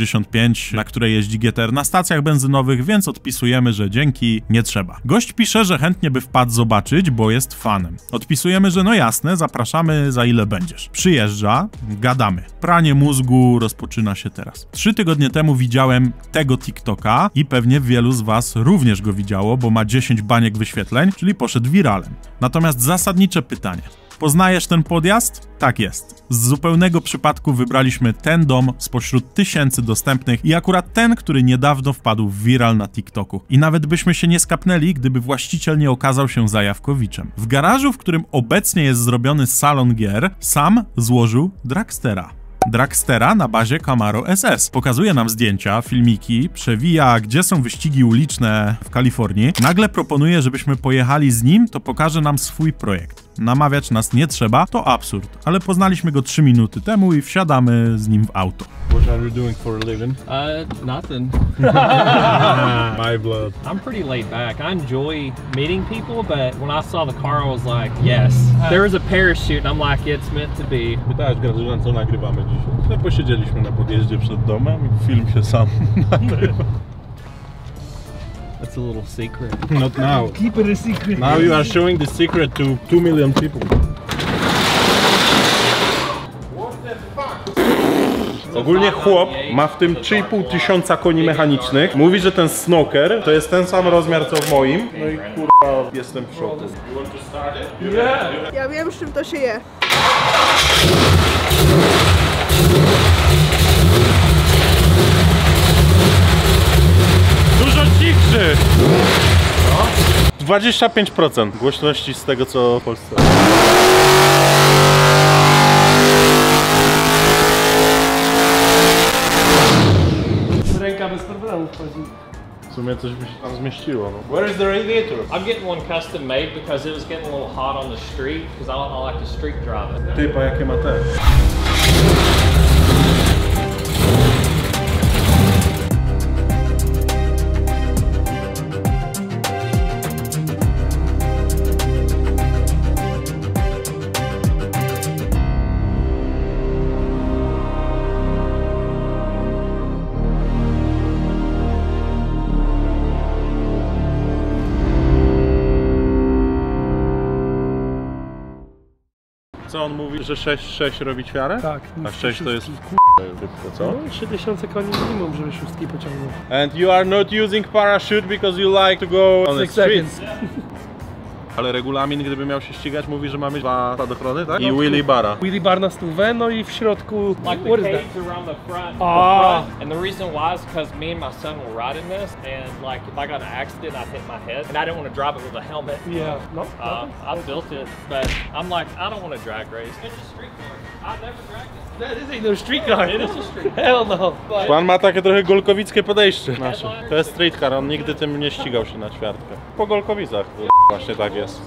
E85, na której jeździ GTR na stacjach benzynowych, więc odpisujemy, że dzięki, nie trzeba. Gość pisze, że chętnie by wpadł zobaczyć, bo jest fanem. Odpisujemy, że no jasne, zapraszamy, za ile będziesz. Przyjeżdża, gadamy. Pranie mózgu rozpoczyna się teraz. 3 tygodnie temu widziałem tego TikToka i pewnie wielu z was również go widziało, bo ma 10 baniek wyświetleń, czyli poszedł wiralem. Natomiast zasadnicze pytanie. Poznajesz ten podjazd? Tak jest. Z zupełnego przypadku wybraliśmy ten dom spośród tysięcy dostępnych i akurat ten, który niedawno wpadł w viral na TikToku. I nawet byśmy się nie skapnęli, gdyby właściciel nie okazał się zajawkowiczem. W garażu, w którym obecnie jest zrobiony salon gier, sam złożył dragstera. Dragstera na bazie Camaro SS. Pokazuje nam zdjęcia, filmiki, przewija, gdzie są wyścigi uliczne w Kalifornii. Nagle proponuje, żebyśmy pojechali z nim, to pokaże nam swój projekt. Namawiać nas nie trzeba, to absurd, ale poznaliśmy go 3 minuty temu i wsiadamy z nim w auto. What are you doing for a living? Nothing. My blood. I'm pretty laid back. I enjoy meeting people, but when I saw the car, I was like, yes. There was a parachute, and I'm like, it's meant to be. Pytałeś Grażyna, co nagrywamy dzisiaj. No posiedzieliśmy na podjeździe przed domem i film się sam nagrywa. That's a little secret. Not now. Keep it a secret. Now you are showing the secret to 2 million people. Ogólnie chłop ma w tym 3,5 tysiąca koni mechanicznych. Mówi, że ten snoker to jest ten sam rozmiar co w moim. No i kurwa, jestem w szoku. Ja wiem, z czym to się je. Dużo cichszy! 25% głośności z tego, co w Polsce. Ręka bez problemu wchodzi. W sumie coś by się tam zmieściło. No. Where is the radiator? I'm getting one custom made because it was getting a little hot on the street because I like to street drive it. Typa, jakie ma te? Co on mówi, że 6,6 robi ćwiarę? Tak. A 6 to jest szybko, co? No, 3000 koni minimum, żeby szóstki pociągnął. And you are not using parachute because you like to go on the 6 streets. seconds. Ale regulamin, gdyby miał się ścigać, mówi, że mamy 2 spadochrony, tak? I Willy Bara. Willy Bar na 100, no i w środku... Like What the is that? cage around the front. Ah. And the reason why is because me and my son were riding this, and like if I got in an accident, I'd hit my head, and I didn't want to drive it with a helmet. Yeah. No. I built it, but I'm like, I don't want to drag race. It's a street car. I've never dragged it. That ain't no street car. It is a street car. Hell no. But Pan ma takie trochę golkowickie podejście nasze. To jest street car, on nigdy tym nie ścigał się na ćwiartkę. Po Golkowicach, właśnie tak jest.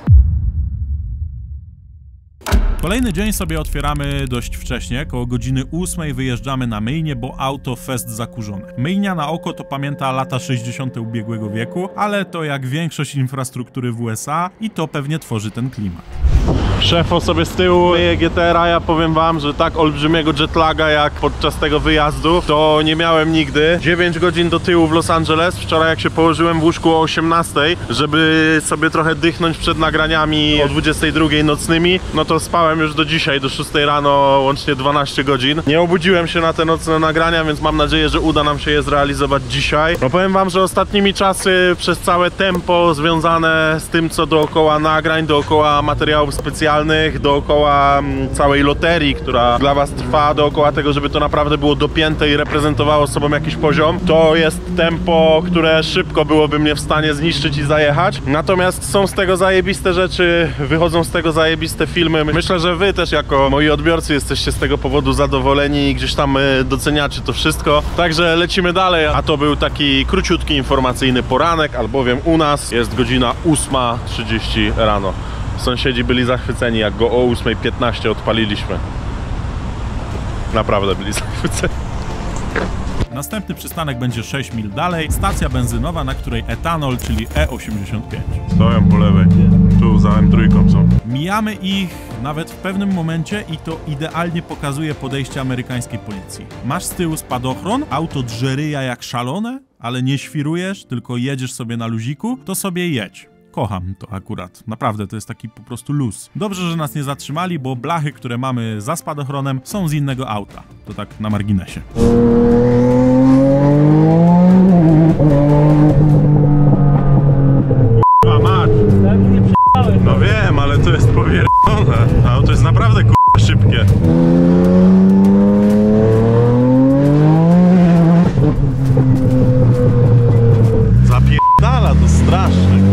Kolejny dzień sobie otwieramy dość wcześnie, koło godziny 8 wyjeżdżamy na myjnię, bo auto fest zakurzone. Myjnia na oko to pamięta lata 60. ubiegłego wieku, ale to jak większość infrastruktury w USA i to pewnie tworzy ten klimat. Szefo sobie z tyłu myje GTR-a, ja powiem wam, że tak olbrzymiego jetlaga jak podczas tego wyjazdu to nie miałem nigdy. 9 godzin do tyłu w Los Angeles, wczoraj jak się położyłem w łóżku o 18, żeby sobie trochę dychnąć przed nagraniami o 22 nocnymi, no to spałem już do dzisiaj, do 6 rano, łącznie 12 godzin. Nie obudziłem się na te nocne nagrania, więc mam nadzieję, że uda nam się je zrealizować dzisiaj. No powiem wam, że ostatnimi czasy przez całe tempo związane z tym, co dookoła nagrań, dookoła materiałów specjalnych, dookoła całej loterii, która dla was trwa, dookoła tego, żeby to naprawdę było dopięte i reprezentowało sobą jakiś poziom, to jest tempo, które szybko byłoby mnie w stanie zniszczyć i zajechać. Natomiast są z tego zajebiste rzeczy, wychodzą z tego zajebiste filmy. Myślę, że wy też jako moi odbiorcy jesteście z tego powodu zadowoleni i gdzieś tam doceniacie to wszystko. Także lecimy dalej, a to był taki króciutki informacyjny poranek, albowiem u nas jest godzina 8:30 rano. Sąsiedzi byli zachwyceni, jak go o 8:15 odpaliliśmy. Naprawdę byli zachwyceni. Następny przystanek będzie 6 mil dalej, stacja benzynowa, na której etanol, czyli E85. Stoją po lewej, tu za M3 są. Mijamy ich nawet w pewnym momencie i to idealnie pokazuje podejście amerykańskiej policji. Masz z tyłu spadochron, auto drzeryja jak szalone, ale nie świrujesz, tylko jedziesz sobie na luziku, to sobie jedź. Kocham to akurat. Naprawdę, to jest taki po prostu luz. Dobrze, że nas nie zatrzymali, bo blachy, które mamy za spadochronem, są z innego auta. To tak na marginesie. No wiem, ale to jest powierdolone. Auto jest naprawdę szybkie. Zapierdala to strasznie.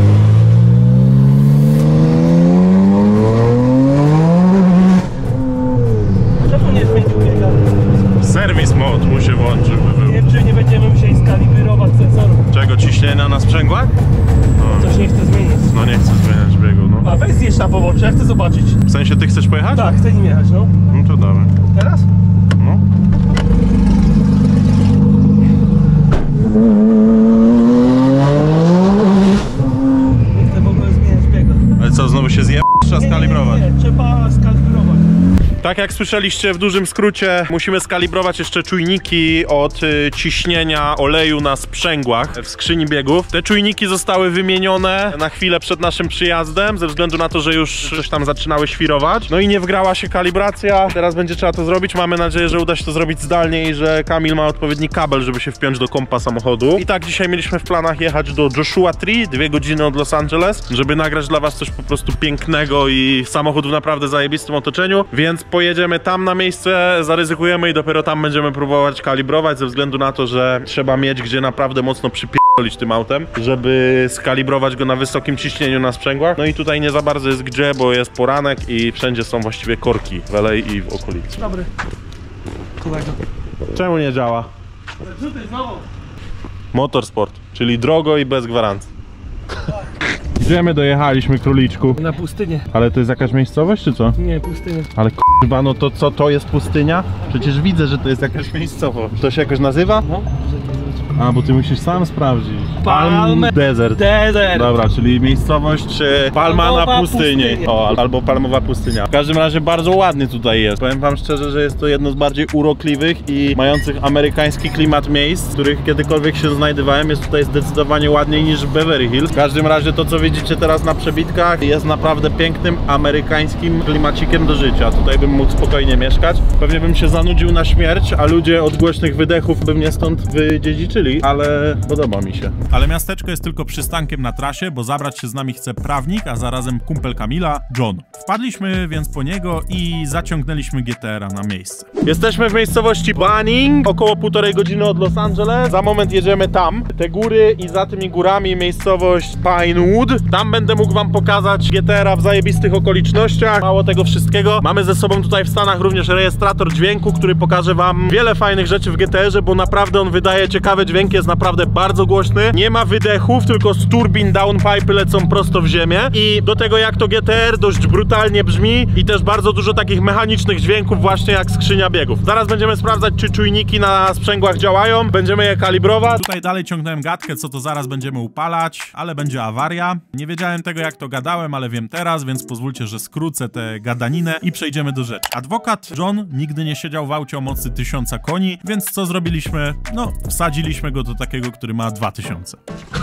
Czemu nie zmienił biega? Serwis Remis mod mu się włączy, żeby był. Nie wiem, czy nie będziemy musieli skalibrować sensorów. Czego, ciśnienia na sprzęgłach? Coś nie chcę zmienić. No nie chcę zmieniać biegu, no. A weź zjedź na pobocze, ja chcę zobaczyć. W sensie ty chcesz pojechać? Tak, chcę nim jechać, no. No to dawaj. Teraz? No. Nie chcę w ogóle zmieniać biegu. Ale co, znowu się zje? Trzeba skalibrować. Nie, trzeba skalibrować. Tak jak słyszeliście, w dużym skrócie musimy skalibrować jeszcze czujniki od ciśnienia oleju na sprzęgłach w skrzyni biegów. Te czujniki zostały wymienione na chwilę przed naszym przyjazdem, ze względu na to, że już coś tam zaczynały świrować. No i nie wgrała się kalibracja, teraz będzie trzeba to zrobić. Mamy nadzieję, że uda się to zrobić zdalnie i że Kamil ma odpowiedni kabel, żeby się wpiąć do kompa samochodu. I tak dzisiaj mieliśmy w planach jechać do Joshua Tree, 2 godziny od Los Angeles, żeby nagrać dla was coś po prostu pięknego i samochód w naprawdę zajebistym otoczeniu, więc pojedziemy tam na miejsce, zaryzykujemy i dopiero tam będziemy próbować kalibrować, ze względu na to, że trzeba mieć gdzie naprawdę mocno przypierdolić tym autem, żeby skalibrować go na wysokim ciśnieniu na sprzęgłach. No i tutaj nie za bardzo jest gdzie, bo jest poranek i wszędzie są właściwie korki w LA i w okolicy. Dobry. Kolego. Czemu nie działa? Co ty znowu? Motorsport, czyli drogo i bez gwarancji. Gdzie my dojechaliśmy, króliczku? Na pustynię. Ale to jest jakaś miejscowość, czy co? Nie, pustynię. Ale k***wa, no to co, to jest pustynia? Przecież widzę, że to jest jakaś miejscowość. To się jakoś nazywa? No. A, bo ty musisz sam sprawdzić. Palm Desert. Desert. Dobra, czyli miejscowość Palma na Palmowa pustyni. pustynia. O, albo palmowa pustynia. W każdym razie bardzo ładnie tutaj jest. Powiem wam szczerze, że jest to jedno z bardziej urokliwych i mających amerykański klimat miejsc, w których kiedykolwiek się znajdowałem. Jest tutaj zdecydowanie ładniej niż w Beverly Hills. W każdym razie to, co widzicie teraz na przebitkach, jest naprawdę pięknym amerykańskim klimacikiem do życia. Tutaj bym mógł spokojnie mieszkać. Pewnie bym się zanudził na śmierć, a ludzie od głośnych wydechów by mnie stąd wydziedziczyli, ale podoba mi się. Ale miasteczko jest tylko przystankiem na trasie, bo zabrać się z nami chce prawnik, a zarazem kumpel Kamila, John. Wpadliśmy więc po niego i zaciągnęliśmy GTR-a na miejsce. Jesteśmy w miejscowości Banning, około 1,5 godziny od Los Angeles. Za moment jedziemy tam. Te góry i za tymi górami miejscowość Pinewood. Tam będę mógł wam pokazać GTR-a w zajebistych okolicznościach. Mało tego wszystkiego. Mamy ze sobą tutaj w Stanach również rejestrator dźwięku, który pokaże wam wiele fajnych rzeczy w GTR-ze, bo naprawdę on wydaje ciekawe dźwięki, jest naprawdę bardzo głośny. Nie ma wydechów, tylko z turbin downpipe lecą prosto w ziemię. I do tego, jak to GTR dość brutalnie brzmi i też bardzo dużo takich mechanicznych dźwięków, właśnie jak skrzynia biegów. Zaraz będziemy sprawdzać, czy czujniki na sprzęgłach działają. Będziemy je kalibrować. Tutaj dalej ciągnąłem gadkę, co to zaraz będziemy upalać, ale będzie awaria. Nie wiedziałem tego, jak to gadałem, ale wiem teraz, więc pozwólcie, że skrócę tę gadaninę i przejdziemy do rzeczy. Adwokat John nigdy nie siedział w aucie o mocy 1000 koni, więc co zrobiliśmy? No, wsadziliśmy go do takiego, który ma 2000.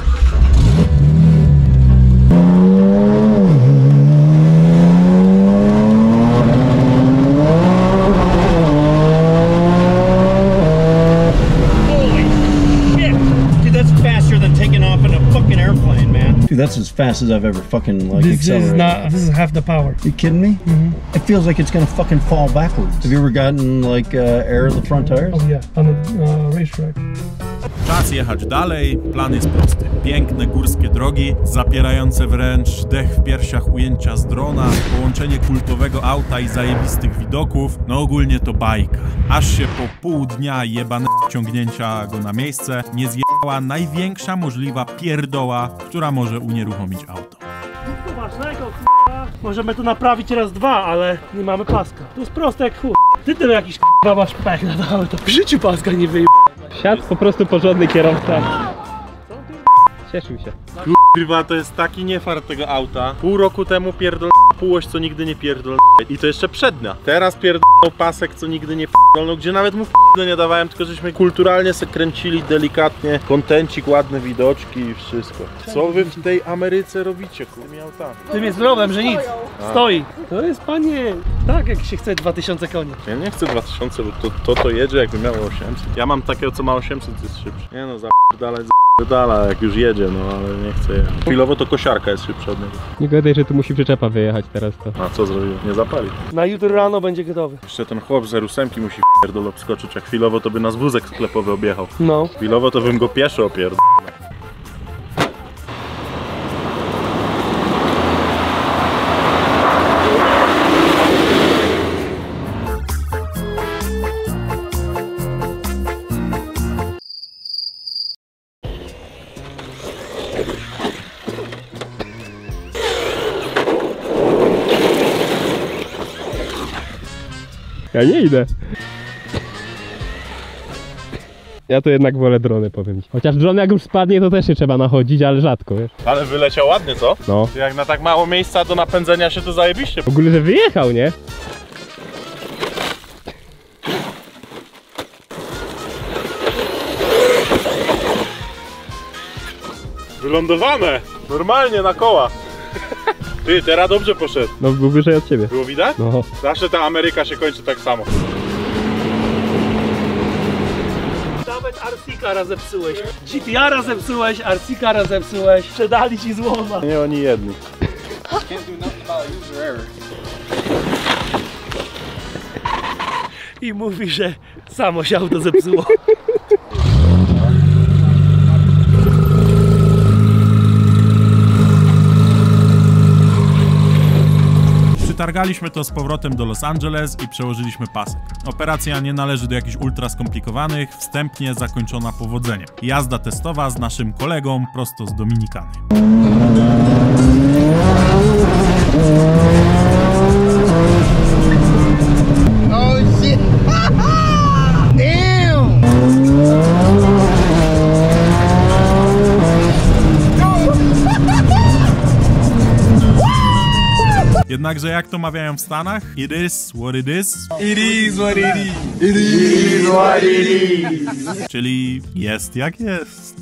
Dude, that's as fast as I've ever fucking like accelerated. This is half the power. You kidding me? It feels like it's gonna fucking fall backwards. Have you ever gotten like air in the front tires? Oh yeah, on the racetrack. Czas jechać dalej, plan jest prosty. Piękne górskie drogi, zapierające wręcz dech w piersiach ujęcia z drona, połączenie kultowego auta i zajebistych widoków, no ogólnie to bajka. Aż się po pół dnia jebanego ciągnięcia go na miejsce nie zjebała największa możliwa pierdoła, która może unieruchomić auto. Nic poważnego, możemy to naprawić raz, dwa, ale nie mamy paska. To jest proste jak chuj. Ty tyle jakiś masz pech na to auto. W życiu paska nie wyjdzie. Siadł po prostu porządny kierowca. Cieszył się. Kurwa, to jest taki niefart tego auta. Pół roku temu pierdolę półoś, co nigdy nie pierdolę. I to jeszcze przednia. Teraz pierdolę pasek, co nigdy nie pierdolę, gdzie nawet mu nie dawałem, tylko żeśmy kulturalnie se kręcili delikatnie. Kontencik, ładne widoczki i wszystko. Co wy w tej Ameryce robicie, tymi autami? Tym jest problem, że nic. Stoi. To jest, panie, tak jak się chce 2000 koni. Ja nie chcę 2000, bo to jedzie, jakby miało 800. Ja mam takiego, co ma 800, to jest szybsze. Nie no, zapierdala, jak już jedzie, no ale nie chcę jechać. Chwilowo to kosiarka jest szybsza od niego. Nie gadaj, że tu musi przyczepa wyjechać teraz to. A co zrobił? Nie zapali. Na jutro rano będzie gotowy. Jeszcze ten chłop z R8 musi pierdol obskoczyć, a chwilowo to by nas wózek sklepowy objechał. No. Chwilowo to bym go pieszo opierdol. Ja nie idę. Ja to jednak wolę drony, powiem ci. Chociaż dron jak już spadnie, to też się trzeba nachodzić, ale rzadko, wiesz. Ale wyleciał ładnie, co? No. Jak na tak mało miejsca do napędzenia się to zajebiście. W ogóle, że wyjechał, nie? Wylądowane! Normalnie na koła. Ty, teraz dobrze poszedł. No był wyżej od ciebie. Było widać? No. Zawsze ta Ameryka się kończy tak samo. Nawet RC-kara zepsułeś. GTR-a zepsułeś, RC-kara zepsułeś. Sprzedali ci złoma. Nie oni jedni. I mówi, że samo się auto zepsuło. Przytargaliśmy to z powrotem do Los Angeles i przełożyliśmy pasek. Operacja nie należy do jakichś ultra skomplikowanych, wstępnie zakończona powodzeniem. Jazda testowa z naszym kolegą prosto z Dominikany. Oh shit! Damn! Jednakże jak to mawiają w Stanach? It is what it is. It is what it is. It is what it is. Czyli jest jak jest.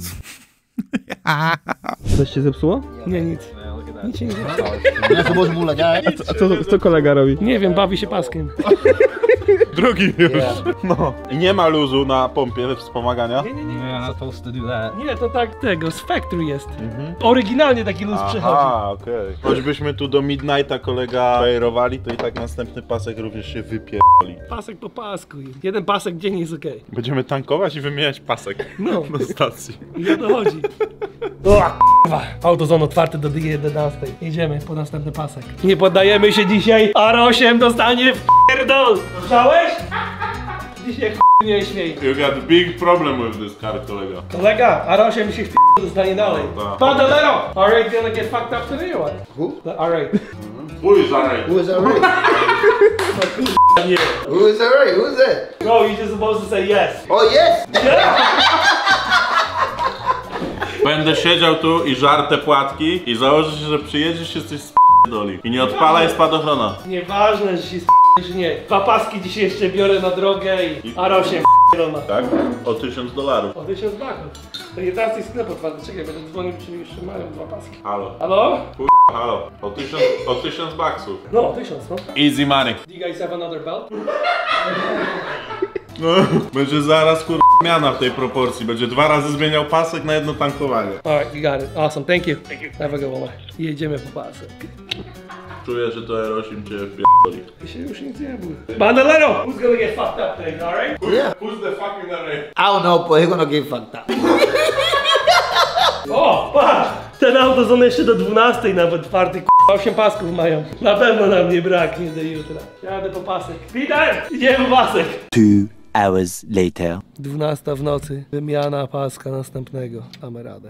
Coś się zepsuło? Nie, nic. Nic się nie zepsuło. A co kolega robi? Nie wiem, bawi się paskiem. Drugi już. No. I nie ma luzu na pompie wspomagania. Nie, to tak tego, z factory jest. Oryginalnie taki luz przychodzi. A, okej. Choćbyśmy tu do Midnighta kolega bajerowali, to i tak następny pasek również się wypierdoli. Pasek po pasku. Jeden pasek dziennie jest okej. Będziemy tankować i wymieniać pasek na stacji. I o to chodzi. O, k***wa. Autozone otwarty do 11. Jedziemy po następny pasek. Nie poddajemy się dzisiaj. R8 dostanie w pierdol. Słyszałeś? Dzisiaj nie śmiej. You got a big problem with this car, kolega. Kolega, R8 się w pierdol dostanie dalej. Bandolero! R8 gonna get fucked up today or what? Who? The R8. Who is alright? Who is alright? Nie. Who is alright? Who's that? Bro, you're just supposed to say yes. Oh yes! Będę siedział tu i żar te płatki i założę się, że przyjedziesz się coś s***doli. I nie odpalaj spadochrona. Nieważne, że się czy nie. Dwa paski dzisiaj jeszcze biorę na drogę i R8 p***lona. Tak? O $1000. O 1000 baków. To 11 sklep otwarty. Czekaj, będę dzwonił, czy jeszcze mają dwa paski. Halo. Halo? Halo. O 1000 baksów. No, 1000, no. Easy money. Do you guys have another belt? No, będzie zaraz zmiana w tej proporcji. Będzie 2 razy zmieniał pasek na jedno tankowanie. Alright, you got it. Awesome, thank you. Have a good one. Jedziemy po pasek. Czuję, że to R8 cię wpierdoli. I się już nic nie bój. Bandolero! Who's gonna get fucked up today, alright? Yeah. Who's the fucking R8? I don't know, but he's gonna get fucked up. O, patrz! Ten autozone jeszcze do 12 nawet czwarty, 8 pasków mają. Na pewno nam nie braknie do jutra. Jadę po pasek. Peter! Idziemy po pasek! 2 hours later. 12 w nocy. Wymiana paska następnego. Damy radę.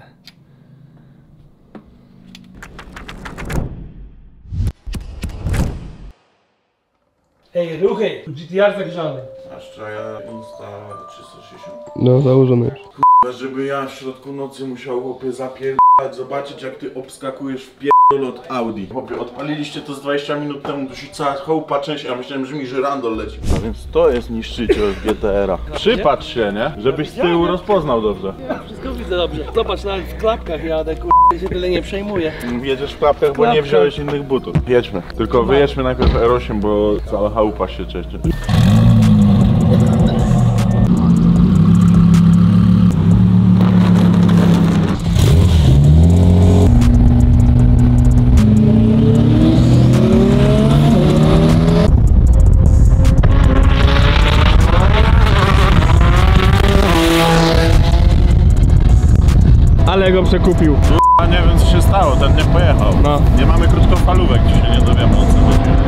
Ej, ruchy! GTR zagrzany. Aż trzeba Insta 360. No, założony już. Żeby ja w środku nocy musiał chłopie zapierdalać, zobaczyć jak ty obskakujesz w pierdol od Audi. Chłopie, odpaliliście to z 20 minut temu, to się cała chałupa część, a myślałem, że mi żyrandol leci. A więc to jest niszczyciel GTR-a. Przypatrz się, nie? Żebyś z tyłu rozpoznał dobrze. Ja wszystko widzę dobrze. Zobacz, nawet w klapkach jadę, k***a, się tyle nie przejmuję. Jedziesz w klapkach, bo nie wziąłeś innych butów. Jedźmy. Tylko wyjedźmy najpierw R8, bo cała chałupa się cieszy. Ale go przekupił. A nie wiem co się stało, ten nie pojechał. No. Nie mamy krótkofalówek, dzisiaj nie dowiemy o co chodzi.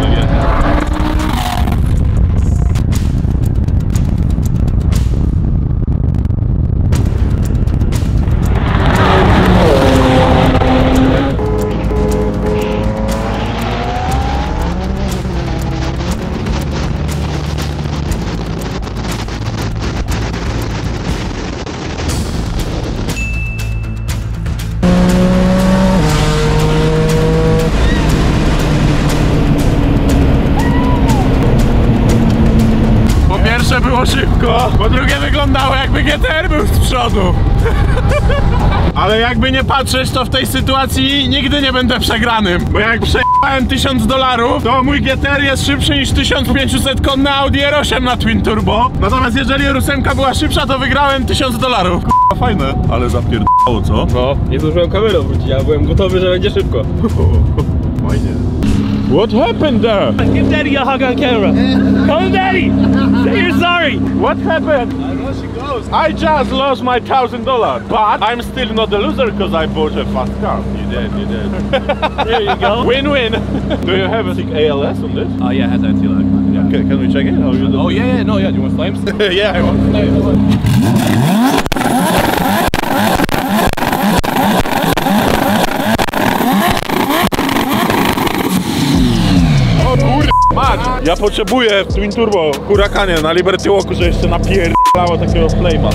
wyglądało, jakby GTR był z przodu. Ale jakby nie patrzeć, to w tej sytuacji nigdy nie będę przegranym. Bo jak przejechałem $1000, to mój GTR jest szybszy niż 1500 konny Audi R8 na Twin Turbo. Natomiast jeżeli R8 była szybsza, to wygrałem $1000. K***a, fajne, ale zapierdało, co? No, nie zdążyłem kamerą wrócić, ja byłem gotowy, że będzie szybko. Fajnie. What happened there? Give daddy a hug on camera. Come daddy! Say you're sorry! What happened? I just lost my $1000, but I'm still not a loser because I bought a fast car. You did. There you go. Win-win. Do you have a ALS on this? Oh yeah, it has anti-lag. Yeah. Can we check it? Oh yeah, no, yeah. Do you want flames? Yeah, I want flames. Ja potrzebuję w Twin Turbo Huracanie na Liberty Walku, że jeszcze napierdalało takiego flame'a.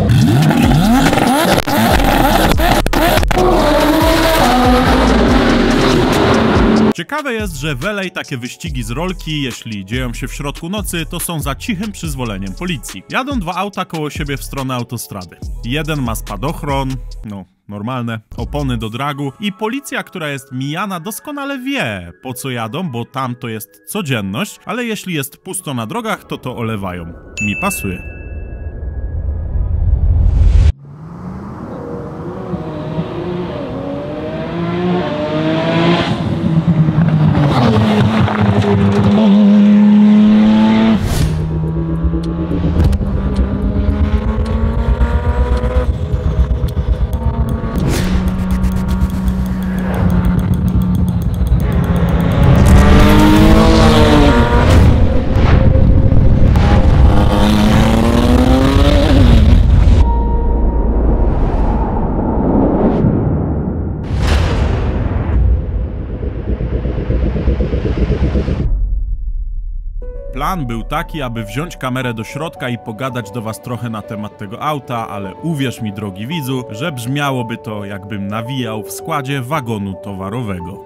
Ciekawe jest, że w LA takie wyścigi z rolki, jeśli dzieją się w środku nocy, to są za cichym przyzwoleniem policji. Jadą dwa auta koło siebie w stronę autostrady. Jeden ma spadochron, no normalne, opony do dragu i policja, która jest mijana, doskonale wie, po co jadą, bo tam to jest codzienność, ale jeśli jest pusto na drogach, to olewają. Mi pasuje. Plan był taki, aby wziąć kamerę do środka i pogadać do was trochę na temat tego auta, ale uwierz mi, drogi widzu, że brzmiałoby to, jakbym nawijał w składzie wagonu towarowego.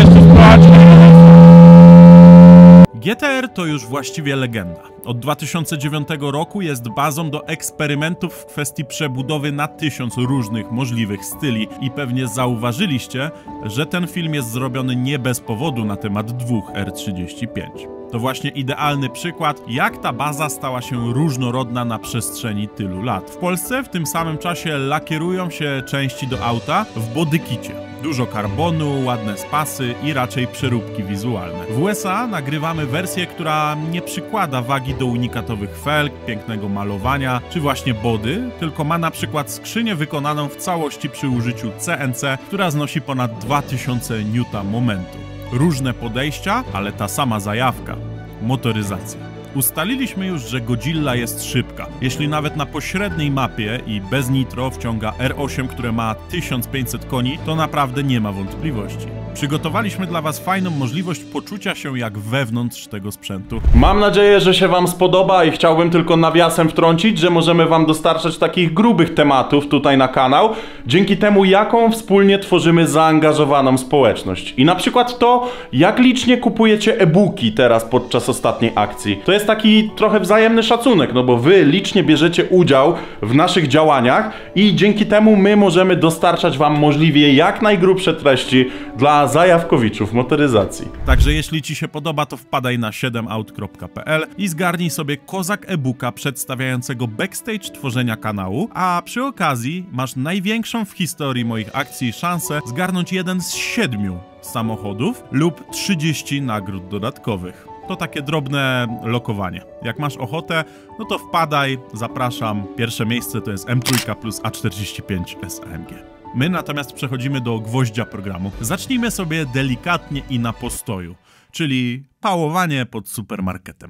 GTR to już właściwie legenda. Od 2009 roku jest bazą do eksperymentów w kwestii przebudowy na 1000 różnych możliwych styli i pewnie zauważyliście, że ten film jest zrobiony nie bez powodu na temat dwóch R35. To właśnie idealny przykład, jak ta baza stała się różnorodna na przestrzeni tylu lat. W Polsce w tym samym czasie lakierują się części do auta w bodykicie. Dużo karbonu, ładne spasy i raczej przeróbki wizualne. W USA nagrywamy wersję, która nie przykłada wagi do unikatowych felg, pięknego malowania czy właśnie body, tylko ma na przykład skrzynię wykonaną w całości przy użyciu CNC, która znosi ponad 2000 Nm. Różne podejścia, ale ta sama zajawka. Motoryzacja. Ustaliliśmy już, że Godzilla jest szybka. Jeśli nawet na pośredniej mapie i bez nitro wciąga R8, które ma 1500 koni, to naprawdę nie ma wątpliwości. Przygotowaliśmy dla was fajną możliwość poczucia się jak wewnątrz tego sprzętu. Mam nadzieję, że się wam spodoba i chciałbym tylko nawiasem wtrącić, że możemy wam dostarczać takich grubych tematów tutaj na kanał, dzięki temu jaką wspólnie tworzymy zaangażowaną społeczność. I na przykład to, jak licznie kupujecie e-booki teraz podczas ostatniej akcji. To jest taki trochę wzajemny szacunek, no bo wy licznie bierzecie udział w naszych działaniach i dzięki temu my możemy dostarczać wam możliwie jak najgrubsze treści dla zajawkowiczów motoryzacji. Także jeśli ci się podoba, to wpadaj na 7out.pl i zgarnij sobie kozak e-booka przedstawiającego backstage tworzenia kanału, a przy okazji masz największą w historii moich akcji szansę zgarnąć jeden z 7 samochodów lub 30 nagród dodatkowych. To takie drobne lokowanie. Jak masz ochotę, no to wpadaj, zapraszam. Pierwsze miejsce to jest M3 plus A45 SAMG. My natomiast przechodzimy do gwoździa programu. Zacznijmy sobie delikatnie i na postoju, czyli pałowanie pod supermarketem.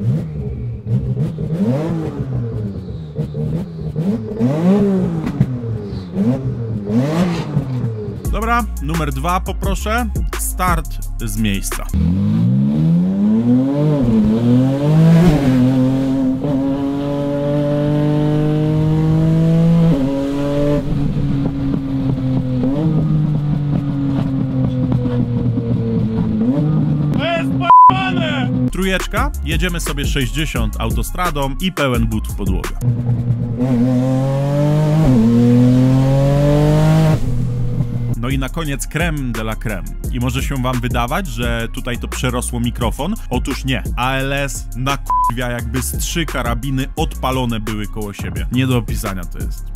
Dobra, numer 2 poproszę. Start z miejsca. Polska, jedziemy sobie 60 autostradą i pełen but w podłogę. No i na koniec crème de la crème. I może się wam wydawać, że tutaj to przerosło mikrofon. Otóż nie. ALS na k***wia, jakby z 3 karabiny odpalone były koło siebie. Nie do opisania to jest.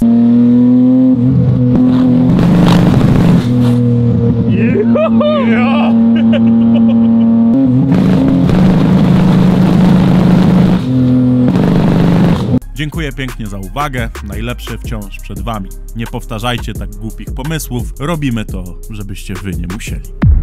Dziękuję pięknie za uwagę, najlepsze wciąż przed wami. Nie powtarzajcie tak głupich pomysłów, robimy to, żebyście wy nie musieli.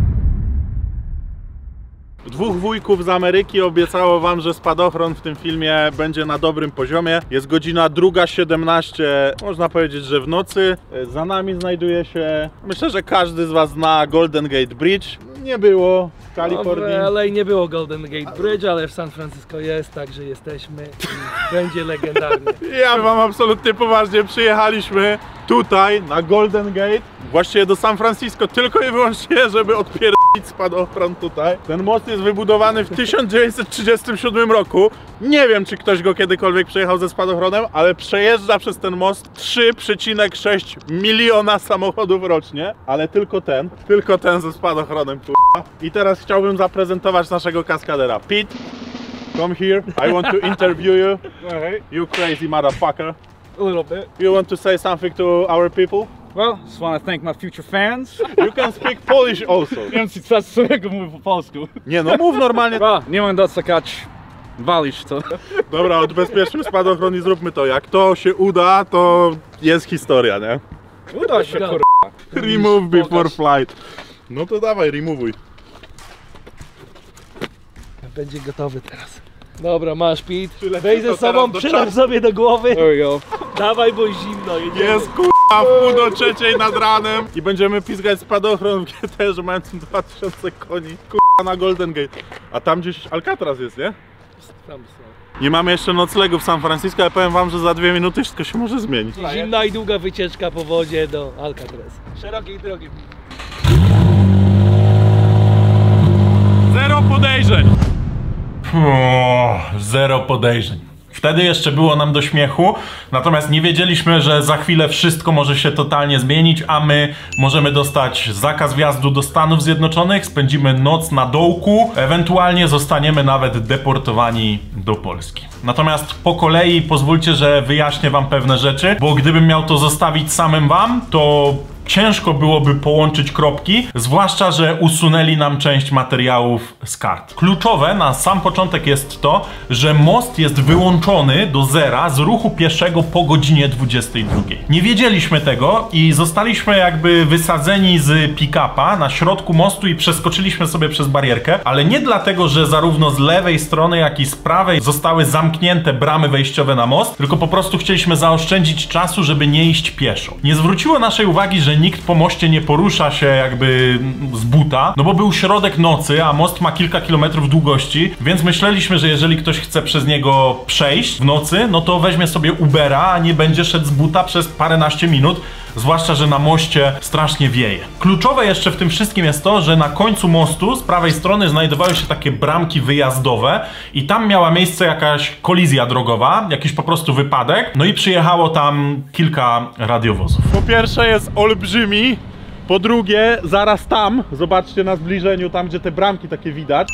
2 wujków z Ameryki obiecało wam, że spadochron w tym filmie będzie na dobrym poziomie. Jest godzina 2:17, można powiedzieć, że w nocy. Za nami znajduje się, myślę, że każdy z was zna Golden Gate Bridge. Nie było w Kalifornii. W LA nie było Golden Gate Bridge, ale w San Francisco jest, także jesteśmy i będzie legendarnie. Ja wam absolutnie poważnie przyjechaliśmy tutaj na Golden Gate, właściwie do San Francisco, tylko i wyłącznie, żeby odpierdolić spadochron tutaj. Ten most jest wybudowany w 1937 roku. Nie wiem, czy ktoś go kiedykolwiek przejechał ze spadochronem, ale przejeżdża przez ten most 3,6 miliona samochodów rocznie, ale tylko ten ze spadochronem, kurwa. I teraz chciałbym zaprezentować naszego kaskadera. Pete, come here, I want to interview you. You crazy motherfucker. A little bit. You want to say something to our people? Well, just want to thank my future fans. You can speak Polish also. Nie wiem, co swojego mówię po polsku. Nie no, mów normalnie. Nie mam docekać. Walisz to. Dobra, odbezpieczmy spadochron i zróbmy to. Jak to się uda, to jest historia, nie? Uda się, kurwa. Remove before flight. No to dawaj, remowuj. Będzie gotowy teraz. Dobra, masz Pete. Weź ze sobą, przylew sobie do głowy. There you go. Dawaj, bo zimno. Jedziemy. Jest kurwa w 2:03 nad ranem i będziemy pizgać spadochron w GT-że mającym 2000 koni. Kurwa na Golden Gate. A tam gdzieś Alcatraz jest, nie? Tam są. Nie mamy jeszcze noclegu w San Francisco, ale powiem wam, że za 2 minuty wszystko się może zmienić. Zimna i długa wycieczka po wodzie do Alcatraz. Szerokiej drogi. Zero podejrzeń. Zero podejrzeń. Wtedy jeszcze było nam do śmiechu, natomiast nie wiedzieliśmy, że za chwilę wszystko może się totalnie zmienić, a my możemy dostać zakaz wjazdu do Stanów Zjednoczonych, spędzimy noc na dołku, ewentualnie zostaniemy nawet deportowani do Polski. Natomiast po kolei pozwólcie, że wyjaśnię wam pewne rzeczy, bo gdybym miał to zostawić samym wam, to ciężko byłoby połączyć kropki, zwłaszcza, że usunęli nam część materiałów z kart. Kluczowe na sam początek jest to, że most jest wyłączony do zera z ruchu pieszego po godzinie 22. Nie wiedzieliśmy tego i zostaliśmy jakby wysadzeni z pick-upa na środku mostu i przeskoczyliśmy sobie przez barierkę, ale nie dlatego, że zarówno z lewej strony, jak i z prawej zostały zamknięte bramy wejściowe na most, tylko po prostu chcieliśmy zaoszczędzić czasu, żeby nie iść pieszo. Nie zwróciło naszej uwagi, że nikt po moście nie porusza się jakby z buta, no bo był środek nocy, a most ma kilka kilometrów długości, więc myśleliśmy, że jeżeli ktoś chce przez niego przejść w nocy, no to weźmie sobie Ubera, a nie będzie szedł z buta przez paręnaście minut, zwłaszcza, że na moście strasznie wieje. Kluczowe jeszcze w tym wszystkim jest to, że na końcu mostu z prawej strony znajdowały się takie bramki wyjazdowe i tam miała miejsce jakaś kolizja drogowa, jakiś po prostu wypadek, no i przyjechało tam kilka radiowozów. Po pierwsze jest olbrzymi, po drugie zaraz tam, zobaczcie na zbliżeniu, tam gdzie te bramki takie widać.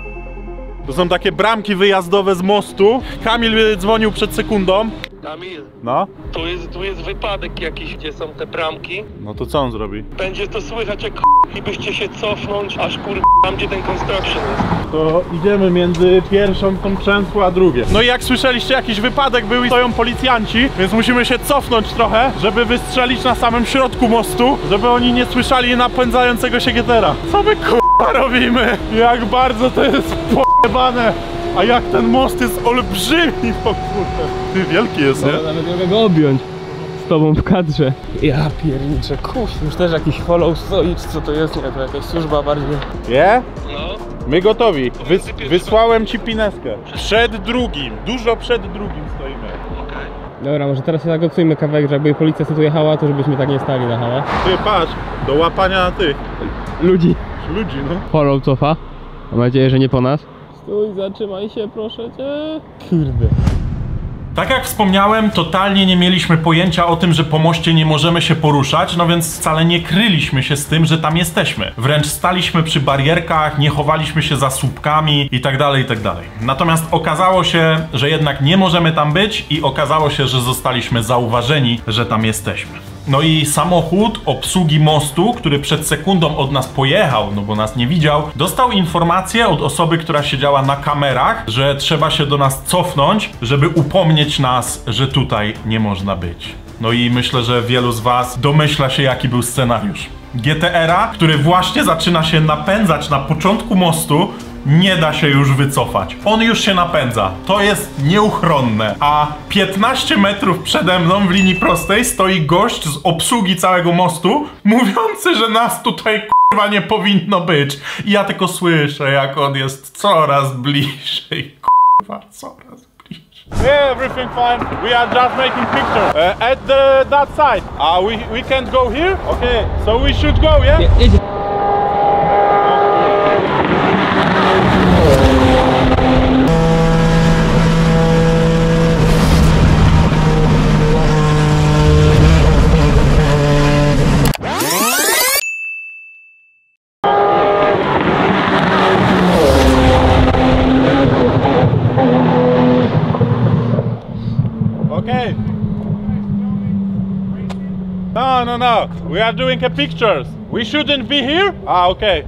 To są takie bramki wyjazdowe z mostu. Kamil dzwonił przed sekundą. Kamil, No? tu jest wypadek jakiś, gdzie są te bramki. No to co on zrobi? Będzie to słychać, jak i byście się cofnąć, aż tam, gdzie ten construction jest. To idziemy między pierwszą tą przęsło a drugie. No i jak słyszeliście, jakiś wypadek był i stoją policjanci, więc musimy się cofnąć trochę, żeby wystrzelić na samym środku mostu, żeby oni nie słyszeli napędzającego się Getera. Co my k***a robimy? Jak bardzo to jest p***bane. A jak ten most jest olbrzymi, o kurde. Ty, wielki jest, nie? Nawet nie mogę go objąć z tobą w kadrze. Ja pierniczę, już też jakiś follow stoi, czy co to jest, nie, to jakaś służba bardziej. Nie? No. My gotowi. Wysłałem ci pineskę. Przed drugim, dużo przed drugim stoimy. Dobra, może teraz się zagotujmy kawałek, że jakby policja tu jechała, to żebyśmy tak nie stali na hałę. Ty, patrz, do łapania tych Ludzi. no. Follow cofa. Mam nadzieję, że nie po nas. Stój, zatrzymaj się, proszę cię. Kurde. Tak jak wspomniałem, totalnie nie mieliśmy pojęcia o tym, że po moście nie możemy się poruszać, no więc wcale nie kryliśmy się z tym, że tam jesteśmy. Wręcz staliśmy przy barierkach, nie chowaliśmy się za słupkami i tak dalej, i tak dalej. Natomiast okazało się, że jednak nie możemy tam być i okazało się, że zostaliśmy zauważeni, że tam jesteśmy. No i samochód obsługi mostu, który przed sekundą od nas pojechał, no bo nas nie widział, dostał informację od osoby, która siedziała na kamerach, że trzeba się do nas cofnąć, żeby upomnieć nas, że tutaj nie można być. No i myślę, że wielu z was domyśla się, jaki był scenariusz. GTR-a, który właśnie zaczyna się napędzać na początku mostu, nie da się już wycofać. On już się napędza. To jest nieuchronne. A 15 metrów przede mną w linii prostej stoi gość z obsługi całego mostu, mówiący, że nas tutaj kurwa nie powinno być. I ja tylko słyszę, jak on jest coraz bliżej. Kurwa, coraz bliżej. Yeah, everything fine. We are just making picture at that side. We can't go here? Okay, so we should go, yeah? Okay. No. We are doing a pictures. We shouldn't be here? Okay.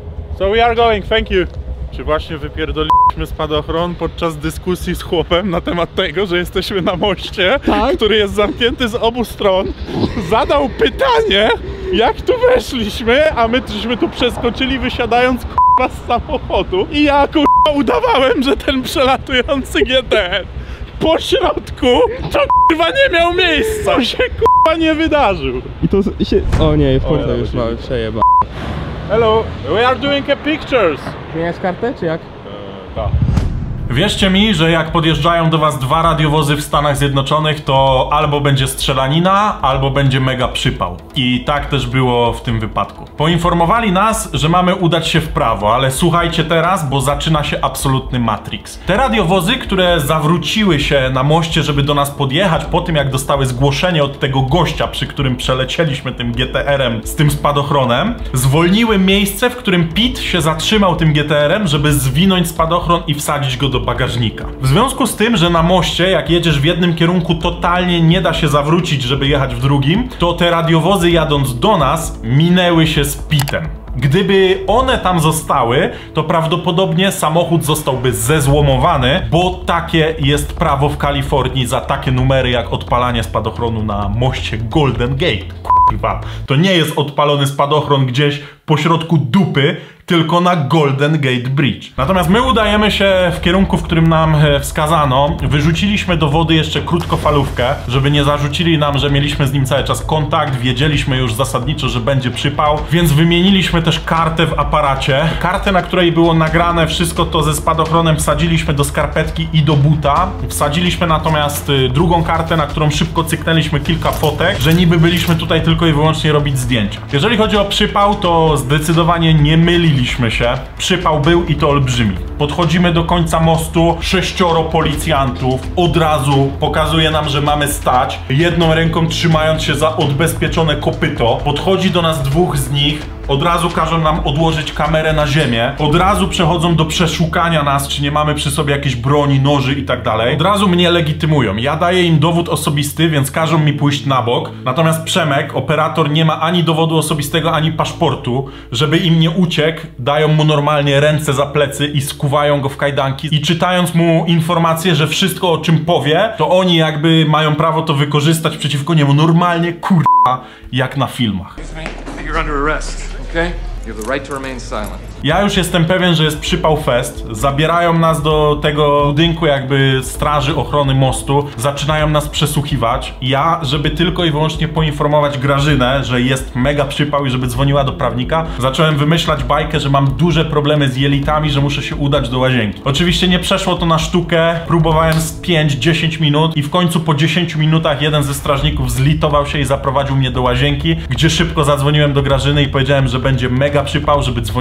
So we are going, thank you. Czy właśnie wypierdoliliśmy spadochron podczas dyskusji z chłopem na temat tego, że jesteśmy na moście, tak? Który jest zamknięty z obu stron. Zadał pytanie, jak tu weszliśmy, a my żeśmy tu przeskoczyli, wysiadając k***a z samochodu. I ja k***a udawałem, że ten przelatujący GTR po środku to k***a nie miał miejsca. To się k***a nie wydarzył. I to się... O nie, kurwa już mamy przejeba. Hello, we are doing a pictures. Zmieniasz kartę, czy jak? Tak. Wierzcie mi, że jak podjeżdżają do was 2 radiowozy w Stanach Zjednoczonych, to albo będzie strzelanina, albo będzie mega przypał. I tak też było w tym wypadku. Poinformowali nas, że mamy udać się w prawo, ale słuchajcie teraz, bo zaczyna się absolutny Matrix. Te radiowozy, które zawróciły się na moście, żeby do nas podjechać po tym, jak dostały zgłoszenie od tego gościa, przy którym przelecieliśmy tym GTR-em z tym spadochronem, zwolniły miejsce, w którym Pete się zatrzymał tym GTR-em, żeby zwinąć spadochron i wsadzić go do bagażnika. W związku z tym, że na moście, jak jedziesz w jednym kierunku, totalnie nie da się zawrócić, żeby jechać w drugim, to te radiowozy jadąc do nas minęły się z Pitem. Gdyby one tam zostały, to prawdopodobnie samochód zostałby zezłomowany, bo takie jest prawo w Kalifornii za takie numery jak odpalanie spadochronu na moście Golden Gate. Kurwa, to nie jest odpalony spadochron gdzieś pośrodku dupy, tylko na Golden Gate Bridge. Natomiast my udajemy się w kierunku, w którym nam wskazano. Wyrzuciliśmy do wody jeszcze krótkofalówkę, żeby nie zarzucili nam, że mieliśmy z nim cały czas kontakt. Wiedzieliśmy już zasadniczo, że będzie przypał, więc wymieniliśmy też kartę w aparacie. Kartę, na której było nagrane wszystko to ze spadochronem, wsadziliśmy do skarpetki i do buta. Wsadziliśmy natomiast drugą kartę, na którą szybko cyknęliśmy kilka fotek, że niby byliśmy tutaj tylko i wyłącznie robić zdjęcia. Jeżeli chodzi o przypał, to zdecydowanie nie myliliśmy się. Przypał był i to olbrzymi. Podchodzimy do końca mostu, 6 policjantów od razu pokazuje nam, że mamy stać. Jedną ręką trzymając się za odbezpieczone kopyto. Podchodzi do nas 2 z nich. Od razu każą nam odłożyć kamerę na ziemię. Od razu przechodzą do przeszukania nas, czy nie mamy przy sobie jakiejś broni, noży i tak dalej. Od razu mnie legitymują. Ja daję im dowód osobisty, więc każą mi pójść na bok. Natomiast Przemek, operator, nie ma ani dowodu osobistego, ani paszportu. Żeby im nie uciekł, dają mu normalnie ręce za plecy i skuwają go w kajdanki. I czytając mu informację, że wszystko, o czym powie, to oni jakby mają prawo to wykorzystać przeciwko niemu. Normalnie, kurwa, jak na filmach. You're under arrest, okay? You have the right to remain silent. Ja już jestem pewien, że jest przypał fest. Zabierają nas do tego budynku jakby straży ochrony mostu. Zaczynają nas przesłuchiwać. Ja, żeby tylko i wyłącznie poinformować Grażynę, że jest mega przypał i żeby dzwoniła do prawnika, zacząłem wymyślać bajkę, że mam duże problemy z jelitami, że muszę się udać do łazienki. Oczywiście nie przeszło to na sztukę. Próbowałem z 5-10 minut i w końcu po 10 minutach jeden ze strażników zlitował się i zaprowadził mnie do łazienki, gdzie szybko zadzwoniłem do Grażyny i powiedziałem, że będzie mega przypał, żeby dzwoniła do prawnika.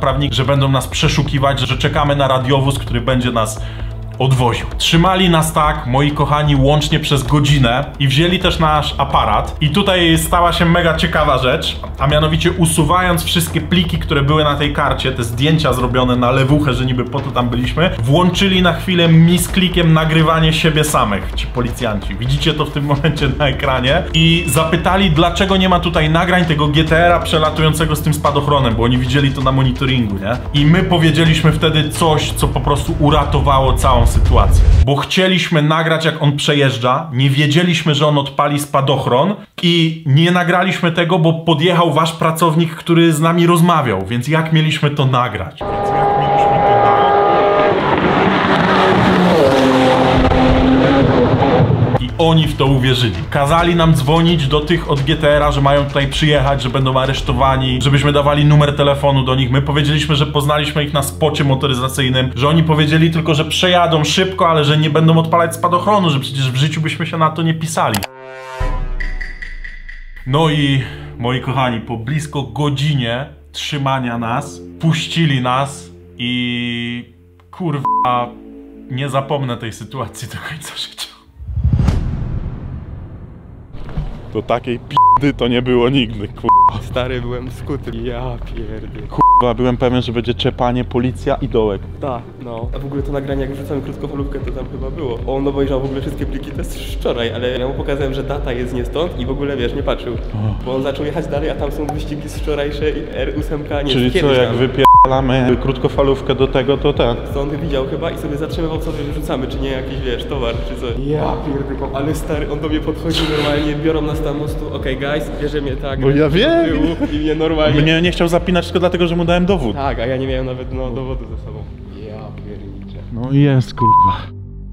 prawnik, że będą nas przeszukiwać, że czekamy na radiowóz, który będzie nas odwoził. Trzymali nas tak, moi kochani, łącznie przez godzinę i wzięli też nasz aparat. I tutaj stała się mega ciekawa rzecz, a mianowicie usuwając wszystkie pliki, które były na tej karcie, te zdjęcia zrobione na lewuchę, że niby po to tam byliśmy, włączyli na chwilę misklikiem nagrywanie siebie samych, ci policjanci. Widzicie to w tym momencie na ekranie. I zapytali, dlaczego nie ma tutaj nagrań tego GTR-a przelatującego z tym spadochronem, bo oni widzieli to na monitoringu, nie? I my powiedzieliśmy wtedy coś, co po prostu uratowało całą sytuację. Bo chcieliśmy nagrać, jak on przejeżdża, nie wiedzieliśmy, że on odpali spadochron i nie nagraliśmy tego, bo podjechał wasz pracownik, który z nami rozmawiał, więc jak mieliśmy to nagrać? I oni w to uwierzyli. Kazali nam dzwonić do tych od GTR-a, że mają tutaj przyjechać, że będą aresztowani, żebyśmy dawali numer telefonu do nich. My powiedzieliśmy, że poznaliśmy ich na spocie motoryzacyjnym, że oni powiedzieli tylko, że przejadą szybko, ale że nie będą odpalać spadochronu, że przecież w życiu byśmy się na to nie pisali. No i moi kochani, po blisko godzinie trzymania nas, puścili nas i kurwa, nie zapomnę tej sytuacji do końca życia. To takiej p***y to nie było nigdy, kurwa. Stary, byłem skuty. Ja pierdolę. Kurwa, byłem pewien, że będzie czepanie, policja i dołek. Tak, no. A w ogóle to nagranie, jak wrzucamy krótkofalówkę, to tam chyba było. On obejrzał w ogóle wszystkie pliki, to jest wczoraj, ale ja mu pokazałem, że data jest nie stąd i w ogóle, wiesz, nie patrzył. Bo on zaczął jechać dalej, a tam są wyścigi z wczorajszej R8, nie. Czyli co, jak wypierdalamy krótkofalówkę do tego, to ten. Co on widział chyba i sobie zatrzymywał, co wyrzucamy, czy nie jakiś, wiesz, towar, czy coś. Ja pierdolę, ale stary, on do mnie podchodzi normalnie, biorą nas tam mostu, okej, guys, bierze mnie tak. No ja wiem. I mnie normalnie. Mnie nie chciał zapinać tylko dlatego, że mu dałem dowód. Tak, a ja nie miałem nawet dowodu ze sobą. Ja pierniczę. No jest, kurwa.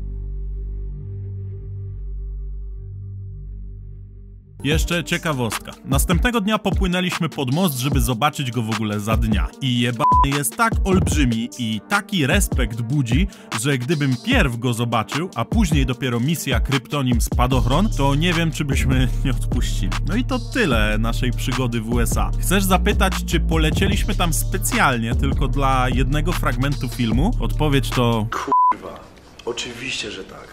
Jeszcze ciekawostka. Następnego dnia popłynęliśmy pod most, żeby zobaczyć go w ogóle za dnia. I jebany jest tak olbrzymi i taki respekt budzi, że gdybym pierw go zobaczył, a później dopiero misja Kryptonim Spadochron, to nie wiem, czy byśmy nie odpuścili. No i to tyle naszej przygody w USA. Chcesz zapytać, czy polecieliśmy tam specjalnie tylko dla jednego fragmentu filmu? Odpowiedź to... Kurwa, oczywiście, że tak.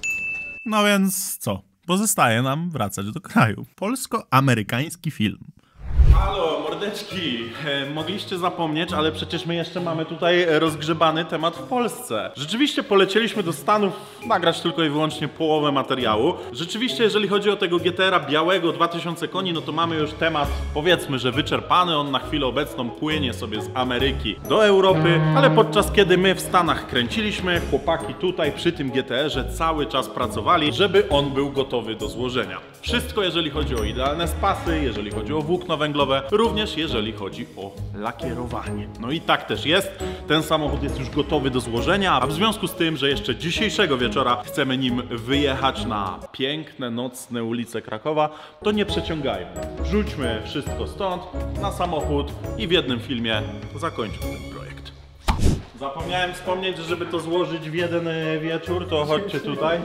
No więc co? Pozostaje nam wracać do kraju. Polsko-amerykański film. Halo, mordeczki. Mogliście zapomnieć, ale przecież my jeszcze mamy tutaj rozgrzebany temat w Polsce. Rzeczywiście polecieliśmy do Stanów nagrać tylko i wyłącznie połowę materiału. Rzeczywiście, jeżeli chodzi o tego GTR-a białego 2000 koni, no to mamy już temat, powiedzmy, że wyczerpany. On na chwilę obecną płynie sobie z Ameryki do Europy, ale podczas kiedy my w Stanach kręciliśmy, chłopaki tutaj przy tym GTR-ze cały czas pracowali, żeby on był gotowy do złożenia. Wszystko, jeżeli chodzi o idealne spasy, jeżeli chodzi o włókno węglowe, również jeżeli chodzi o lakierowanie. No i tak też jest. Ten samochód jest już gotowy do złożenia, a w związku z tym, że jeszcze dzisiejszego wieczora chcemy nim wyjechać na piękne, nocne ulice Krakowa, to nie przeciągają. Wrzućmy wszystko stąd na samochód i w jednym filmie zakończmy ten projekt. Zapomniałem wspomnieć, że żeby to złożyć w jeden wieczór, to chodźcie tutaj.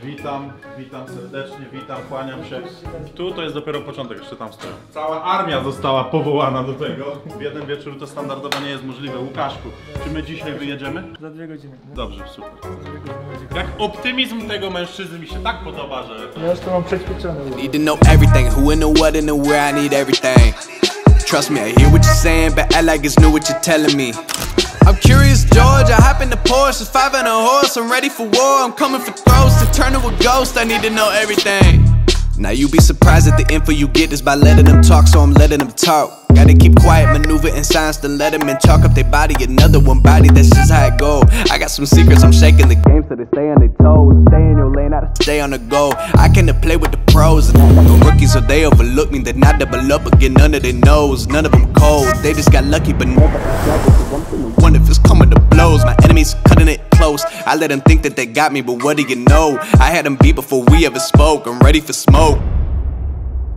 Witam serdecznie, witam, kłaniam się. Tu to jest dopiero początek, jeszcze tam stoją. Cała armia została powołana do tego. W jeden wieczór to standardowo nie jest możliwe. Łukaszku, czy my dzisiaj wyjedziemy? Za 2 godziny. Dobrze, super. Jak optymizm tego mężczyzny mi się tak podoba, że... Ja już to mam przećwiczone. Need to know everything, who in the what and the where, I need everything. Trust me, I hear what you're saying, but act like it's new what you're telling me. I'm curious, George, I hop in the Porsche, it's 5 and a horse, I'm ready for war, I'm coming for throats, to turn to a ghost, I need to know everything. Now you be surprised at the info you get is by letting them talk, so I'm letting them talk. Gotta keep quiet, maneuver in silence, then let them in, chalk up their body, another one body, that's just how it go. I got some secrets, I'm shaking the game so they stay on their toes. Stay in your lane, I stay on the go. I can play with the pros, the rookies so they overlook me, they not double up again, none of their knows, none of them cold. They just got lucky, but never wonder if it's coming to blows. My enemies cutting it close, I let them think that they got me, but what do you know? I had them beat before we ever spoke, I'm ready for smoke.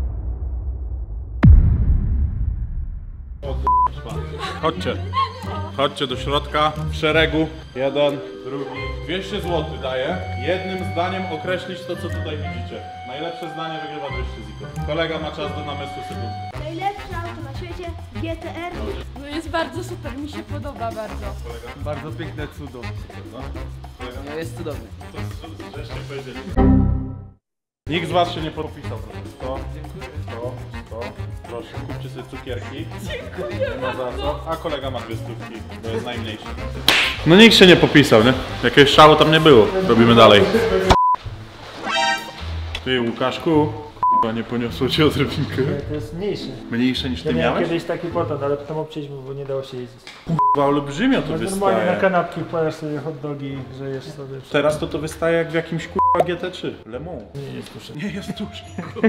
Chodźcie. Chodźcie do środka, w szeregu. Jeden, drugi. 200 zł daję. Jednym zdaniem określić to, co tutaj widzicie. Najlepsze zdanie wygrywa 200 zł. Kolega ma czas do namysłu sekund. Najlepsze auto na świecie, GTR. No jest bardzo super, mi się podoba bardzo. Bardzo piękne cudo. No jest cudowny. To żeście powiedzieli. Nikt z was się nie podpisał, proszę. 100. Proszę, kupcie sobie cukierki. Dziękuję Nie ma za bardzo. co. A kolega ma 2 stówki, bo jest najmniejszy. No nikt się nie popisał, nie? Jakiegoś szału tam nie było. Robimy dalej. Ty, Łukaszku, k***a, nie poniosło cię odrobinkę. To jest mniejsze. Mniejsze niż ty Ja miałem miałeś? kiedyś taki potem, ale potem obcięliśmy, bo nie dało się jeździć. K***a, olbrzymio to Normalnie wystaje. na kanapki wkładasz sobie hot dogi, grzejesz sobie. Teraz to wystaje jak w jakimś k***a GT3. Le Mans. Nie jest duże. Nie jest duże.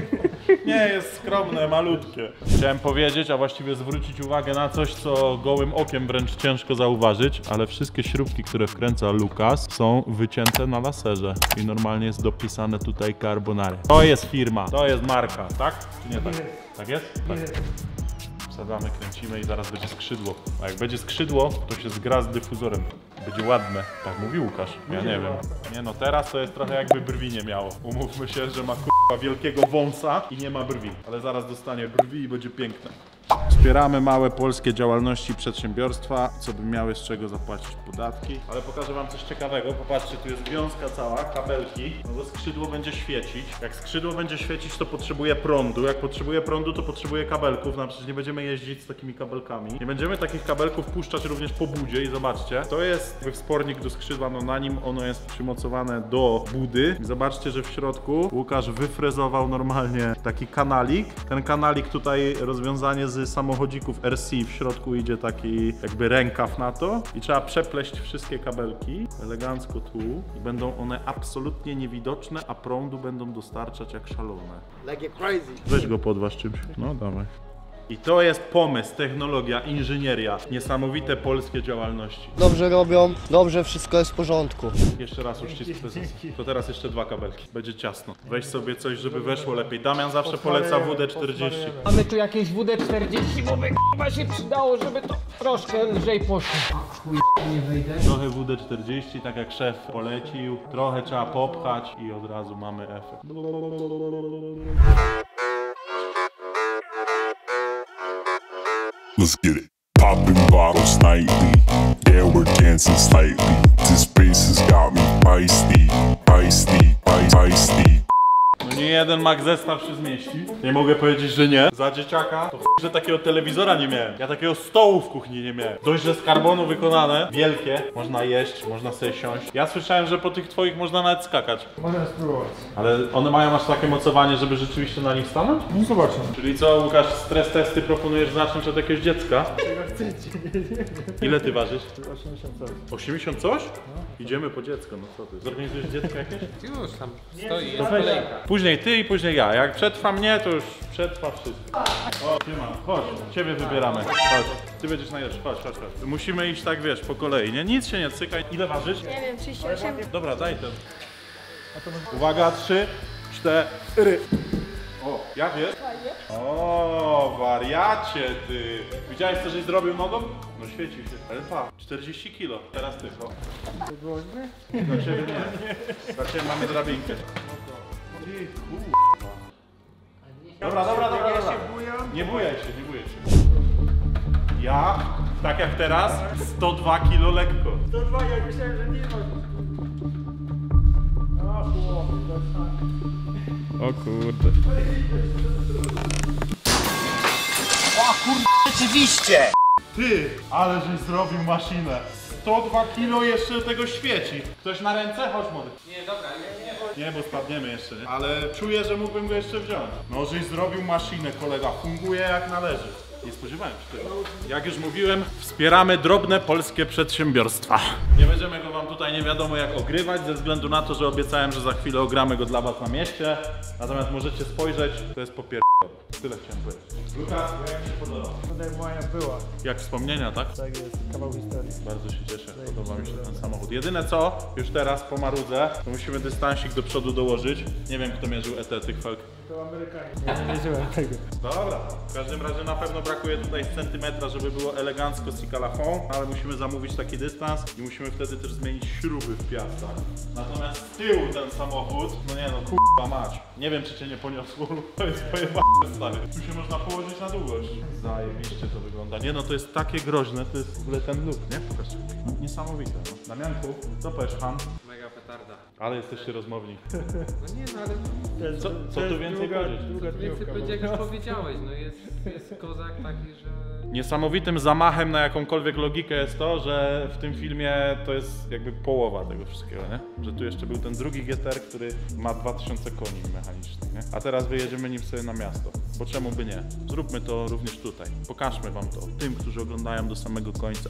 Nie jest skromne, malutkie. Chciałem powiedzieć, a właściwie zwrócić uwagę na coś, co gołym okiem wręcz ciężko zauważyć, ale wszystkie śrubki, które wkręca Lukas, są wycięte na laserze i normalnie jest dopisane tutaj Carbonare. To jest firma, to jest marka, tak? Czy nie tak? Tak jest? Tak. Wsadzamy, kręcimy i zaraz będzie skrzydło. A jak będzie skrzydło, to się zgra z dyfuzorem. Będzie ładne. Tak mówi Łukasz. Ja nie wiem. Nie no, teraz to jest trochę jakby brwi nie miało. Umówmy się, że ma k***a wielkiego wąsa i nie ma brwi. Ale zaraz dostanie brwi i będzie piękne. Wspieramy małe polskie działalności i przedsiębiorstwa, co by miały z czego zapłacić podatki. Ale pokażę wam coś ciekawego. Popatrzcie, tu jest wiązka cała, kabelki. No bo skrzydło będzie świecić. Jak skrzydło będzie świecić, to potrzebuje prądu. Jak potrzebuje prądu, to potrzebuje kabelków. No przecież nie będziemy jeździć z takimi kabelkami. Nie będziemy takich kabelków puszczać również po budzie i zobaczcie. To jest wspornik do skrzydła, no na nim ono jest przymocowane do budy. I zobaczcie, że w środku Łukasz wyfrezował normalnie taki kanalik. Ten kanalik tutaj rozwiązanie z samochodzików RC, w środku idzie taki jakby rękaw na to i trzeba przepleść wszystkie kabelki elegancko tu i będą one absolutnie niewidoczne, a prądu będą dostarczać jak szalone. Like you're crazy. Weź go podważ czymś. No dawaj. I to jest pomysł, technologia, inżynieria, niesamowite polskie działalności. Dobrze robią, dobrze, wszystko jest w porządku. Jeszcze raz uścisk prezesa. To teraz jeszcze 2 kabelki. Będzie ciasno. Weź sobie coś, żeby weszło lepiej. Damian zawsze poleca WD-40. Mamy tu jakieś WD-40, bo by chyba się przydało, żeby to troszkę lżej poszło. Chuj, nie wejdę. Trochę WD-40, tak jak szef polecił. Trochę trzeba popchać i od razu mamy efekt. Let's get it. Popping bottles nightly. Yeah, we're dancing slightly. This bass has got me feisty, feisty, feisty. No nie jeden Mac zestaw się zmieści. Nie mogę powiedzieć, że nie. Za dzieciaka to że takiego telewizora nie miałem. Ja takiego stołu w kuchni nie miałem. Dość, że z karbonu wykonane, wielkie. Można jeść, można sobie siąść. Ja słyszałem, że po tych twoich można nawet skakać. Można spróbować. Ale one mają aż takie mocowanie, żeby rzeczywiście na nich stanąć? No zobaczmy. Czyli co, Łukasz, stres testy proponujesz zacząć od jakiegoś dziecka? Czego chcecie? Ile ty ważysz? 80 coś. 80 coś? Idziemy po dziecko, no co ty? Zorganizujesz dziecko jakieś? Już tam stoi, To jest weź. kolejka. Później ty i później ja. Jak przetrwa mnie, to już przetrwa wszystko. O, Szymon, chodź, ciebie wybieramy. Chodź, ty będziesz najlepszy, chodź. Musimy iść tak, wiesz, po kolei, nie? Nic się nie cykaj. Ile ważysz? Nie wiem, 38. Dobra, daj ten. Uwaga, 3, 4. O, jak jest? O, wariacie ty. Widziałeś, co żeś zrobił nogą? No świeci się. Ale pa, 40 kilo. Teraz ty, o. Dla ciebie nie. Dla ciebie mamy drabinkę. Ty, kurwa. Dobra. Nie bujaj się. Ja, tak jak teraz, 102 kilo lekko. 102, jak myślałem, że nie ma. O kurde. O kurde, rzeczywiście! Ty, ale żeś zrobił maszynę. 102 kilo jeszcze do tego świeci. Ktoś na ręce? Chodź młody. Nie, dobra, nie. Nie, bo spadniemy jeszcze, nie? Ale czuję, że mógłbym go jeszcze wziąć. No, żeś zrobił maszynę, kolega. Funguje jak należy. Nie spodziewałem się tego. Jak już mówiłem, wspieramy drobne polskie przedsiębiorstwa. Nie będziemy go wam tutaj nie wiadomo jak ogrywać, ze względu na to, że obiecałem, że za chwilę ogramy go dla was na mieście. Natomiast możecie spojrzeć, to jest popierdolone. Tyle chciałem powiedzieć. Lukas, jak się podoba? Tutaj moja była. Jak wspomnienia, tak? Tak jest, kawał historii. Bardzo się cieszę, podoba mi się ten samochód. Jedyne co, już teraz po marudzę, to musimy dystansik do przodu dołożyć. Nie wiem, kto mierzył ET tych felg. To Amerykanie. Ja nie wiedziałem tego. Dobra, w każdym razie na pewno brakuje tutaj centymetra, żeby było elegancko z Cikalafon, ale musimy zamówić taki dystans i musimy wtedy też zmienić śruby w piastach. Natomiast z tyłu ten samochód, no nie no, kurwa mać. Nie wiem, czy cię nie poniosło, to jest pojebane, stary. Tu się można położyć na długość. Zajebiście to wygląda. Nie no, to jest takie groźne, to jest w ogóle ten look, nie? Pokażcie. No, niesamowite, no. Damianku, co powiesz, Han? Mega petarda. Ale jesteście rozmowni. No nie, no ale... Co tu więcej powiedzieć? Więcej powiedzieć, jak już powiedziałeś, no jest kozak taki, że... Niesamowitym zamachem na jakąkolwiek logikę jest to, że w tym filmie to jest jakby połowa tego wszystkiego, nie? Że tu jeszcze był ten drugi GTR, który ma 2000 koni mechanicznych, nie? A teraz wyjedziemy nim sobie na miasto. Bo czemu by nie? Zróbmy to również tutaj. Pokażmy wam to, tym, którzy oglądają do samego końca.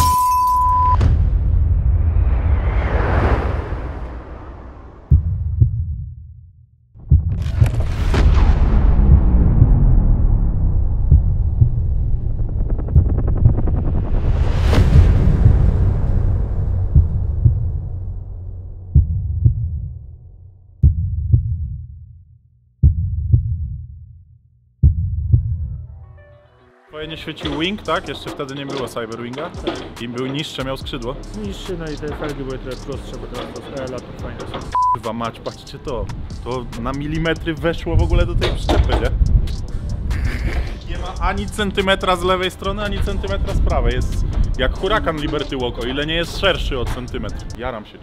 Nie świecił wing, tak? Jeszcze wtedy nie było Cyberwinga. I był niższy, miał skrzydło. Niższy, no i te felgi były trochę prostsze, bo teraz to lata fajne są. Chyba mać, patrzcie to. To na milimetry weszło w ogóle do tej przyczepy, nie? Nie ma ani centymetra z lewej strony, ani centymetra z prawej. Jest jak hurakan Liberty Walk, o ile nie jest szerszy od centymetru. Jaram się.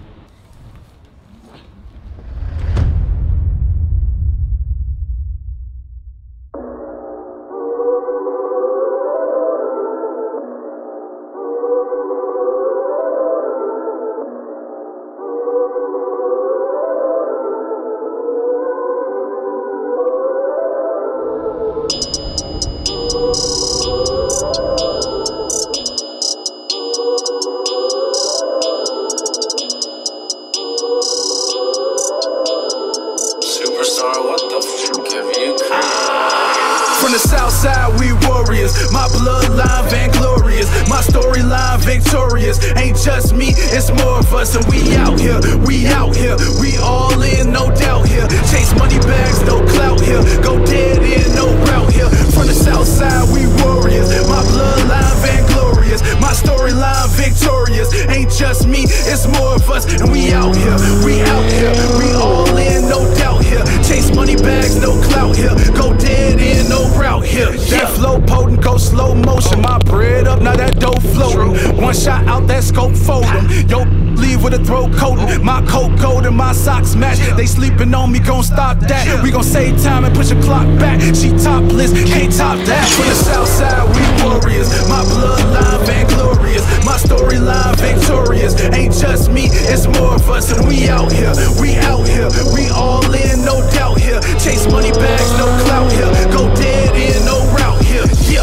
From the south side, we warriors. My bloodline vainglorious. My storyline victorious. Ain't just me, it's more of us. And we out here, we out here. We all in, no doubt here. Chase money bags, no clout here. Go dead in, no route here. From the south side, we warriors. My bloodline vainglorious. My storyline victorious. Ain't just me, it's more of us. And we out here, we out here. We all in, no doubt here. Chase money bags, no clout here. Go dead in, no route here. Yeah, flow potent, go slow motion. My bread up, now that dough floating. One shot out that scope folding. Yo, leave with a throat coating. My coat cold and my socks match. They sleeping on me, gon' stop that. We gon' save time and push the clock back. She topless, can't top that. From the south side, we warriors. My bloodline vainglorious. My storyline victorious. Ain't just me, it's more of us. And we out here, we out here. We all in, no doubt here. Chase money bags, no clout here. Go dead in, no route here. Yeah.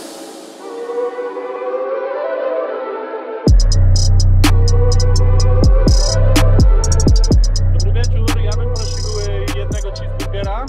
Dobry wieczór, ja bym prosił jednego cheeseburgera.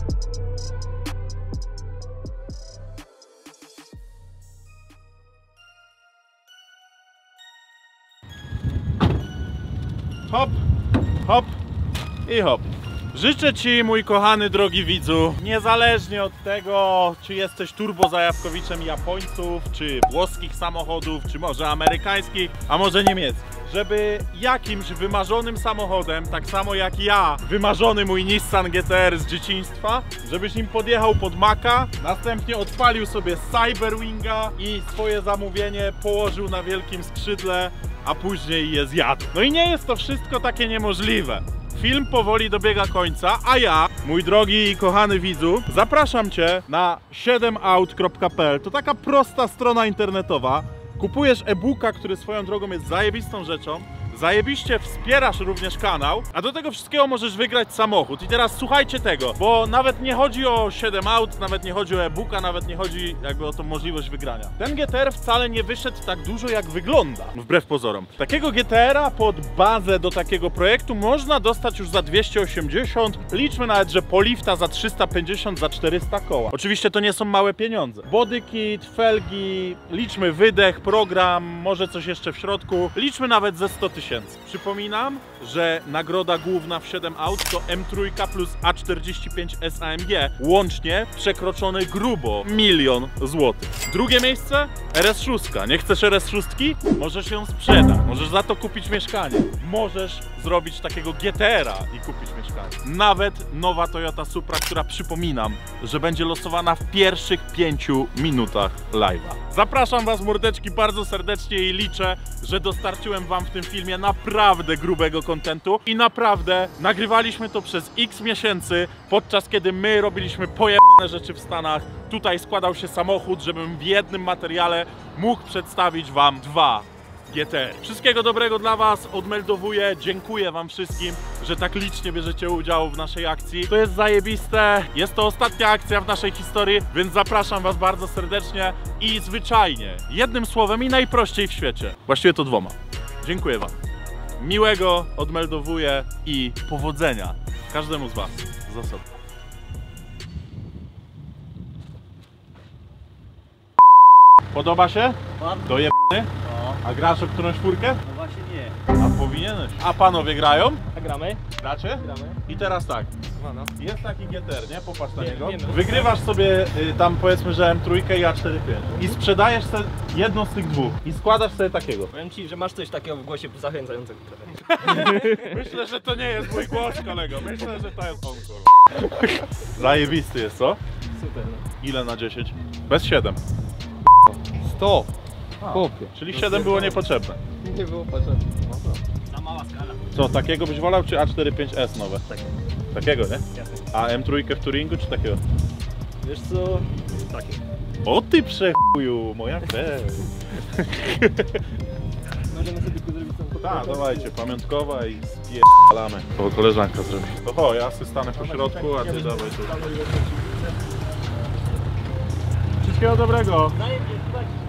Hop, hop i hop. Życzę Ci, mój kochany, drogi widzu, niezależnie od tego, czy jesteś turbozajawkowiczem Japońców, czy włoskich samochodów, czy może amerykańskich, a może niemieckich, żeby jakimś wymarzonym samochodem, tak samo jak ja, wymarzony mój Nissan GTR z dzieciństwa, żebyś nim podjechał pod Maka, następnie odpalił sobie Cyberwinga i swoje zamówienie położył na wielkim skrzydle, a później je zjadł. No i nie jest to wszystko takie niemożliwe. Film powoli dobiega końca, a ja, mój drogi i kochany widzu, zapraszam Cię na 7out.pl. To taka prosta strona internetowa. Kupujesz e-booka, który swoją drogą jest zajebistą rzeczą. Zajebiście wspierasz również kanał, a do tego wszystkiego możesz wygrać samochód. I teraz słuchajcie tego, bo nawet nie chodzi o 7out, nawet nie chodzi o e-booka, nawet nie chodzi jakby o tą możliwość wygrania. Ten GTR wcale nie wyszedł tak dużo, jak wygląda, wbrew pozorom. Takiego GTR-a pod bazę do takiego projektu można dostać już za 280, liczmy nawet, że polifta za 350, za 400 koła. Oczywiście to nie są małe pieniądze. Body kit, felgi, liczmy wydech, program, może coś jeszcze w środku, liczmy nawet ze 100 000. miesięcy. Przypominam, że nagroda główna w 7 aut to M3 plus A45 SAMG, łącznie przekroczone grubo 1 000 000 złotych. Drugie miejsce RS6. Nie chcesz RS6? Możesz ją sprzedać, możesz za to kupić mieszkanie, możesz zrobić takiego GTR-a i kupić mieszkanie. Nawet nowa Toyota Supra, która przypominam, że będzie losowana w pierwszych 5 minutach live'a. Zapraszam was, mordeczki, bardzo serdecznie i liczę, że dostarczyłem wam w tym filmie naprawdę grubego kontentu i naprawdę nagrywaliśmy to przez x miesięcy, podczas kiedy my robiliśmy pojebane rzeczy w Stanach. Tutaj składał się samochód, żebym w jednym materiale mógł przedstawić wam 2 GTR. Wszystkiego dobrego dla was, odmeldowuję, dziękuję wam wszystkim, że tak licznie bierzecie udział w naszej akcji. To jest zajebiste, jest to ostatnia akcja w naszej historii, więc zapraszam was bardzo serdecznie i zwyczajnie, jednym słowem i najprościej w świecie, właściwie to 2. Dziękuję wam. Miłego, odmeldowuję i powodzenia każdemu z was z osobna. Podoba się? To jebany? A grasz o którąś czwórkę? No właśnie nie. A powinieneś. A panowie grają? A gramy? Gracie? Gramy. I teraz tak. No. Jest taki GTR, nie? Popatrz na niego. Wiemy. Wygrywasz sobie tam powiedzmy, że M3 i A45 i sprzedajesz sobie jedną z tych dwóch i składasz sobie takiego. Powiem ci, że masz coś takiego w głosie zachęcającego trochę. Myślę, że to nie jest mój głos, kolego. Myślę, że to jest on, kurwa. Zajebisty jest, co? Super. No. Ile na 10? Bez 7. 100. Chłopie. Czyli 7 było niepotrzebne. Nie było potrzebne. Za mała skala. Co, takiego byś wolał, czy A45S nowe? Takiego, nie? Jasne. A M3 w Turingu, czy takiego? Wiesz co? Takie. O ty przechuju, moja krew. Możemy sobie tu zrobić tą fotkę. Tak, dawajcie, pamiątkowa i spierdalamy. O, koleżanka zrobi. Oho, ja sobie stanę po środku, a ty dawaj tu. Wszystkiego dobrego. Zajęcie,